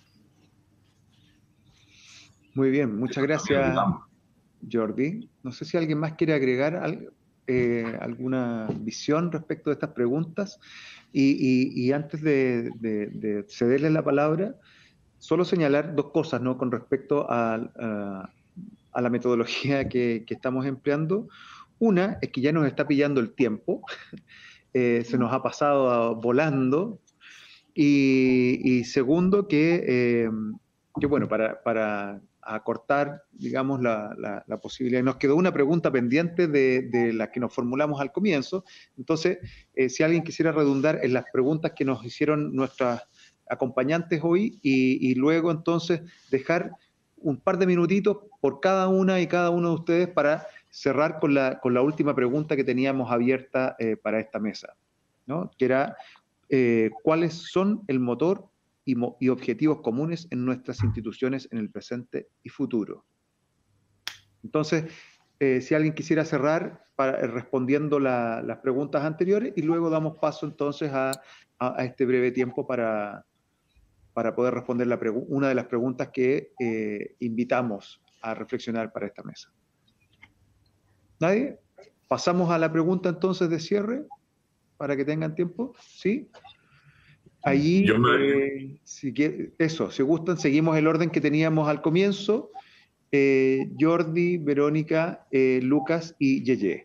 Muy bien, muchas gracias, Jordi. No sé si alguien más quiere agregar eh, alguna visión respecto de estas preguntas. Y, y, y antes de, de, de cederle la palabra, solo señalar dos cosas, ¿no? Con respecto a, a, a la metodología que, que estamos empleando. Una es que ya nos está pillando el tiempo, eh, se nos ha pasado volando. Y, y segundo, que, eh, que bueno, para... para acortar, digamos, la, la, la posibilidad. Nos quedó una pregunta pendiente de, de la que nos formulamos al comienzo. Entonces, eh, si alguien quisiera redundar en las preguntas que nos hicieron nuestras acompañantes hoy y, y luego entonces dejar un par de minutitos por cada una y cada uno de ustedes para cerrar con la, con la última pregunta que teníamos abierta eh, para esta mesa, ¿no? Que era eh, cuáles son el motor y, mo y objetivos comunes en nuestras instituciones en el presente y futuro. Entonces, eh, si alguien quisiera cerrar para, eh, respondiendo la, las preguntas anteriores, y luego damos paso entonces a, a, a este breve tiempo para, para poder responder la una de las preguntas que eh, invitamos a reflexionar para esta mesa. ¿Nadie? Pasamos a la pregunta entonces de cierre, para que tengan tiempo, ¿sí? Allí, Yo me... eh, si quiere, eso, si gustan, seguimos el orden que teníamos al comienzo. Eh, Jordi, Verónica, eh, Lucas y Yeye.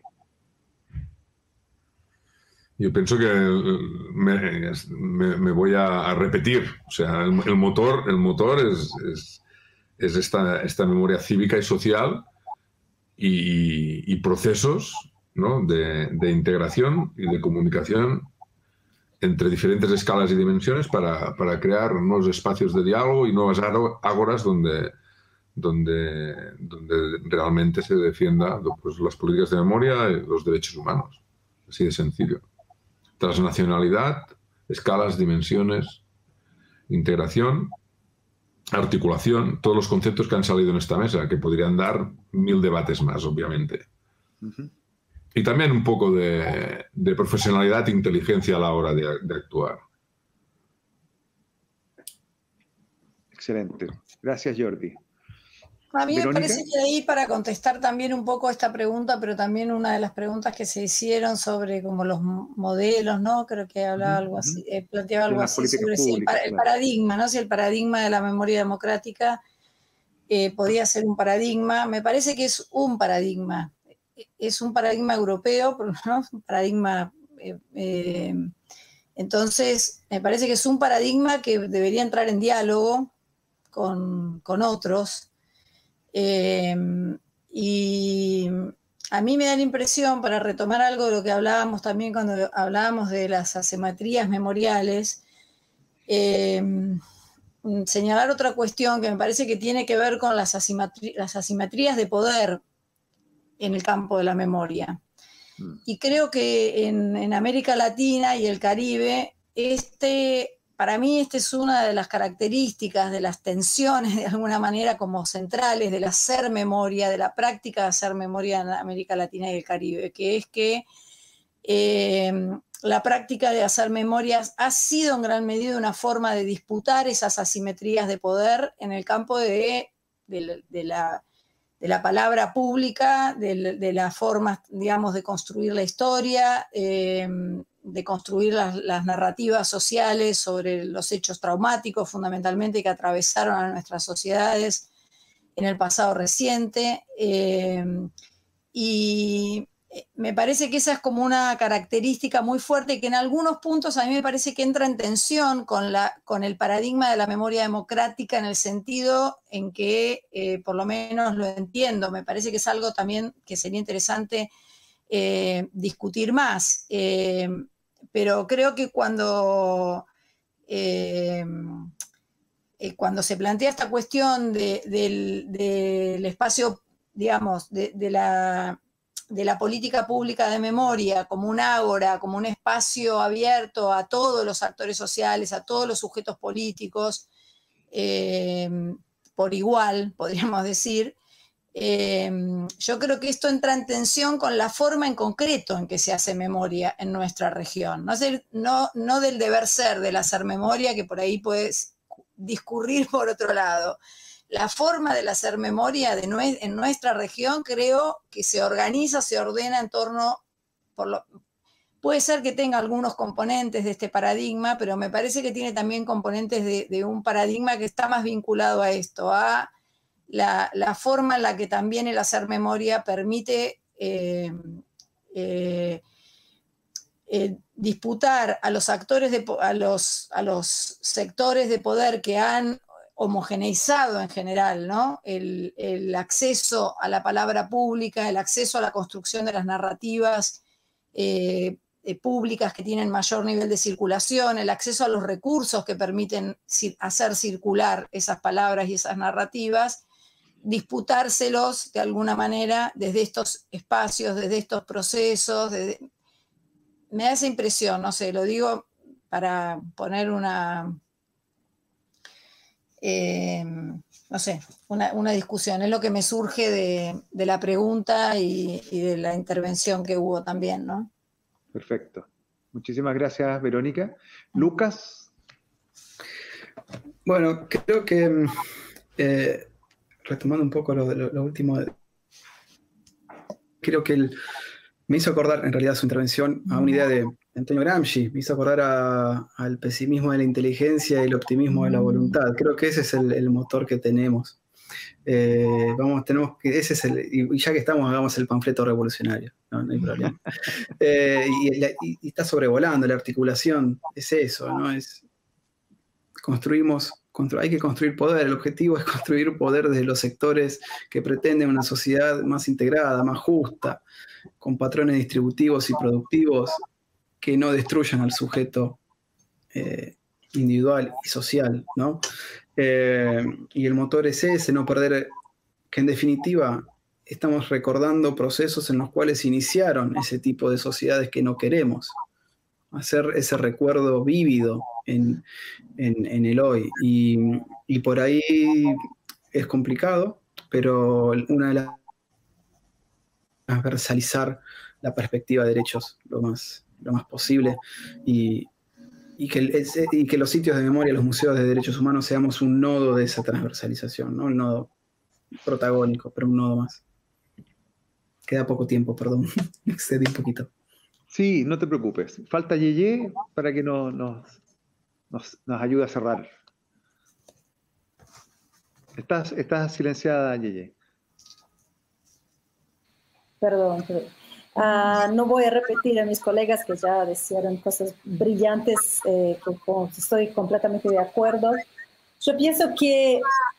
Yo pienso que me, me, me voy a, a repetir. O sea, el, el motor, el motor es, es, es esta, esta memoria cívica y social y, y procesos, ¿no?, de, de integración y de comunicación entre diferentes escalas y dimensiones para, para crear nuevos espacios de diálogo y nuevas ágoras donde, donde, donde realmente se defienda, pues, las políticas de memoria y los derechos humanos. Así de sencillo. Transnacionalidad, escalas, dimensiones, integración, articulación, todos los conceptos que han salido en esta mesa, que podrían dar mil debates más, obviamente. Uh-huh. Y también un poco de, de profesionalidad e inteligencia a la hora de, de actuar. Excelente. Gracias, Jordi. A mí ¿Verónica? me parece que ahí, para contestar también un poco esta pregunta, pero también una de las preguntas que se hicieron sobre como los modelos, ¿no? Creo que hablaba uh-huh, algo así, eh, planteaba algo así sobre si el, para, el paradigma, ¿no? Si el paradigma de la memoria democrática eh, podía ser un paradigma. Me parece que es un paradigma. Es un paradigma europeo, ¿no? Un paradigma... Eh, eh, entonces, me parece que es un paradigma que debería entrar en diálogo con, con otros. Eh, y a mí me da la impresión, para retomar algo de lo que hablábamos también cuando hablábamos de las asimetrías memoriales, eh, señalar otra cuestión que me parece que tiene que ver con las, asimetri las asimetrías de poder en el campo de la memoria. Y creo que en, en América Latina y el Caribe, este, para mí esta es una de las características, de las tensiones de alguna manera como centrales del hacer memoria, de la práctica de hacer memoria en América Latina y el Caribe, que es que eh, la práctica de hacer memorias ha sido en gran medida una forma de disputar esas asimetrías de poder en el campo de, de, de la... de la palabra pública, de, de las formas, digamos, de construir la historia, eh, de construir las, las narrativas sociales sobre los hechos traumáticos, fundamentalmente, que atravesaron a nuestras sociedades en el pasado reciente. Eh, y me parece que esa es como una característica muy fuerte que en algunos puntos a mí me parece que entra en tensión con, la, con el paradigma de la memoria democrática, en el sentido en que, eh, por lo menos lo entiendo, me parece que es algo también que sería interesante eh, discutir más. Eh, pero creo que cuando, eh, eh, cuando se plantea esta cuestión de, del, del espacio, digamos, de, de la... de la política pública de memoria como un ágora, como un espacio abierto a todos los actores sociales, a todos los sujetos políticos, eh, por igual, podríamos decir, eh, yo creo que esto entra en tensión con la forma en concreto en que se hace memoria en nuestra región. No, ser, no, no del deber ser del hacer memoria, que por ahí puedes discurrir por otro lado. La forma del hacer memoria de nue en nuestra región creo que se organiza, se ordena en torno, por lo, puede ser que tenga algunos componentes de este paradigma, pero me parece que tiene también componentes de, de un paradigma que está más vinculado a esto, a la, la forma en la que también el hacer memoria permite eh, eh, eh, disputar a los actores, de, a, los, a los sectores de poder que han homogeneizado en general, ¿no? El, el acceso a la palabra pública, el acceso a la construcción de las narrativas eh, eh, públicas que tienen mayor nivel de circulación, el acceso a los recursos que permiten cir- hacer circular esas palabras y esas narrativas, disputárselos de alguna manera desde estos espacios, desde estos procesos. Desde... Me da esa impresión, no sé, lo digo para poner una, eh, no sé, una, una discusión. Es lo que me surge de, de la pregunta y, y de la intervención que hubo también, ¿no? Perfecto. Muchísimas gracias, Verónica. Lucas. Bueno, creo que, eh, retomando un poco lo, lo, lo último, creo que el, me hizo acordar, en realidad, su intervención a una idea de Antonio Gramsci, me hizo acordar a, al pesimismo de la inteligencia y el optimismo de la voluntad. Creo que ese es el, el motor que tenemos. Eh, vamos, tenemos que, ese es el, y ya que estamos, hagamos el panfleto revolucionario, no, no hay problema. Eh, y, y, y está sobrevolando la articulación, es eso, ¿no? Es, construimos, constru, hay que construir poder, el objetivo es construir poder desde los sectores que pretenden una sociedad más integrada, más justa, con patrones distributivos y productivos que no destruyan al sujeto eh, individual y social, ¿no? Eh, y el motor es ese, no perder, que en definitiva estamos recordando procesos en los cuales se iniciaron ese tipo de sociedades que no queremos, hacer ese recuerdo vívido en, en, en el hoy. Y, y por ahí es complicado, pero una de las transversalizar la perspectiva de derechos lo más, lo más posible y, y, que el, y que los sitios de memoria, los museos de derechos humanos seamos un nodo de esa transversalización, no el nodo protagónico, pero un nodo más. Queda poco tiempo, perdón, me excedí un poquito. Sí, no te preocupes. Falta Yeye para que nos, nos, nos, nos ayude a cerrar. Estás, estás silenciada, Yeye. Perdón, perdón. Uh, no voy a repetir a mis colegas que ya decían cosas brillantes, eh, con, con, estoy completamente de acuerdo. Yo pienso que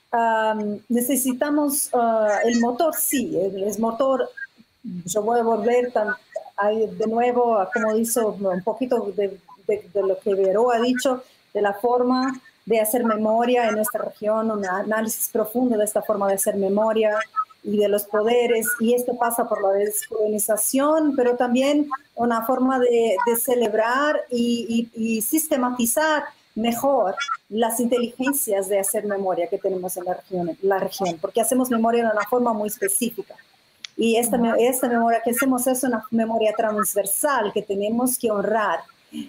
um, necesitamos uh, el motor, sí, el, el motor, yo voy a volver tan, a, de nuevo a como hizo un poquito de, de, de lo que Vero ha dicho, de la forma de hacer memoria en nuestra región, un análisis profundo de esta forma de hacer memoria y de los poderes, y esto pasa por la descolonización, pero también una forma de, de celebrar y, y, y sistematizar mejor las inteligencias de hacer memoria que tenemos en la región, la región, porque hacemos memoria de una forma muy específica. Y esta, esta memoria que hacemos es una memoria transversal que tenemos que honrar.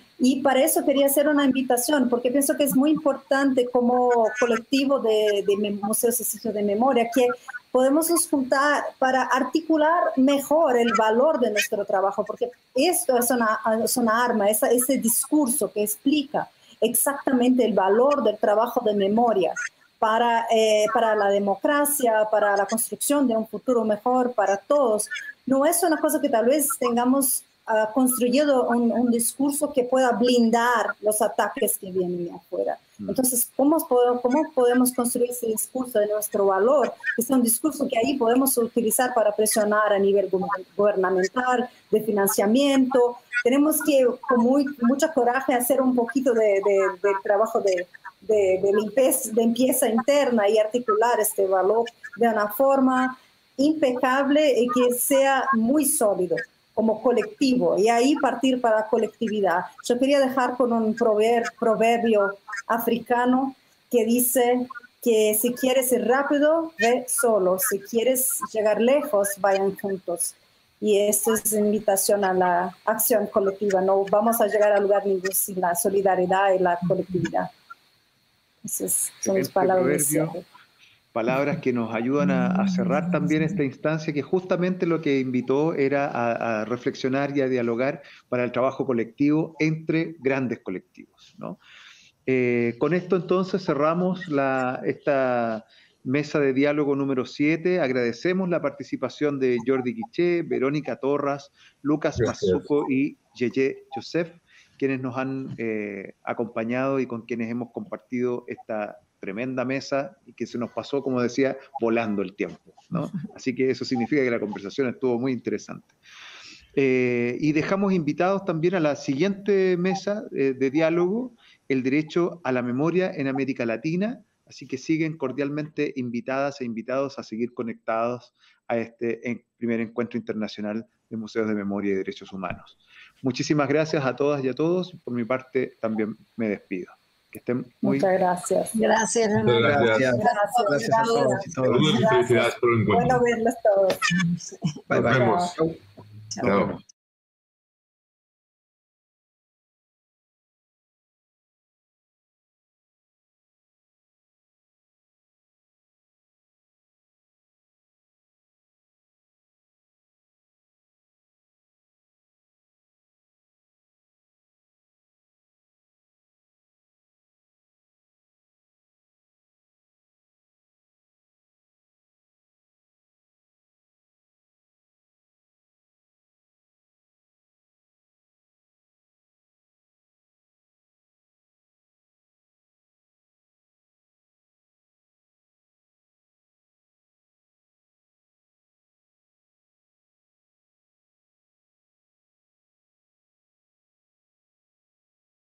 Y para eso quería hacer una invitación, porque pienso que es muy importante como colectivo de, de museos y sitios de memoria que podemos nos juntar para articular mejor el valor de nuestro trabajo, porque esto es una, es una arma, esa, ese discurso que explica exactamente el valor del trabajo de memoria para, eh, para la democracia, para la construcción de un futuro mejor para todos. No es una cosa que tal vez tengamos uh, construido un, un discurso que pueda blindar los ataques que vienen de afuera. Entonces, ¿cómo podemos, ¿cómo podemos construir ese discurso de nuestro valor? Es un discurso que ahí podemos utilizar para presionar a nivel gubernamental, de financiamiento. Tenemos que, con muy, mucho coraje, hacer un poquito de, de, de trabajo de, de, de, limpieza, de limpieza interna y articular este valor de una forma impecable y que sea muy sólido como colectivo, y ahí partir para la colectividad. Yo quería dejar con un prover, proverbio africano que dice que si quieres ir rápido, ve solo, si quieres llegar lejos, vayan juntos. Y esto es invitación a la acción colectiva. No vamos a llegar a lugar ningún sin la solidaridad y la colectividad. Esas son las palabras. Palabras que nos ayudan a, a cerrar también esta instancia, que justamente lo que invitó era a, a reflexionar y a dialogar para el trabajo colectivo entre grandes colectivos, ¿no? Eh, con esto entonces cerramos la, esta mesa de diálogo número siete. Agradecemos la participación de Jordi Quiché, Verónica Torras, Lucas Mazzuco y Yeye Joseph, quienes nos han eh, acompañado y con quienes hemos compartido esta tremenda mesa y que se nos pasó, como decía, volando el tiempo, ¿no? Así que eso significa que la conversación estuvo muy interesante. Eh, y dejamos invitados también a la siguiente mesa eh, de diálogo, el derecho a la memoria en América Latina, así que siguen cordialmente invitadas e invitados a seguir conectados a este en, primer encuentro internacional de museos de memoria y derechos humanos. Muchísimas gracias a todas y a todos. Por mi parte, también me despido. Que estén muy... Muchas gracias. Gracias, Muchas Leonardo. gracias. Gracias. Gracias a todos y todas. Saludos y felicidades por el encuentro. Bueno verlos todos. Bye, Nos bye. vemos. Chao. Chao.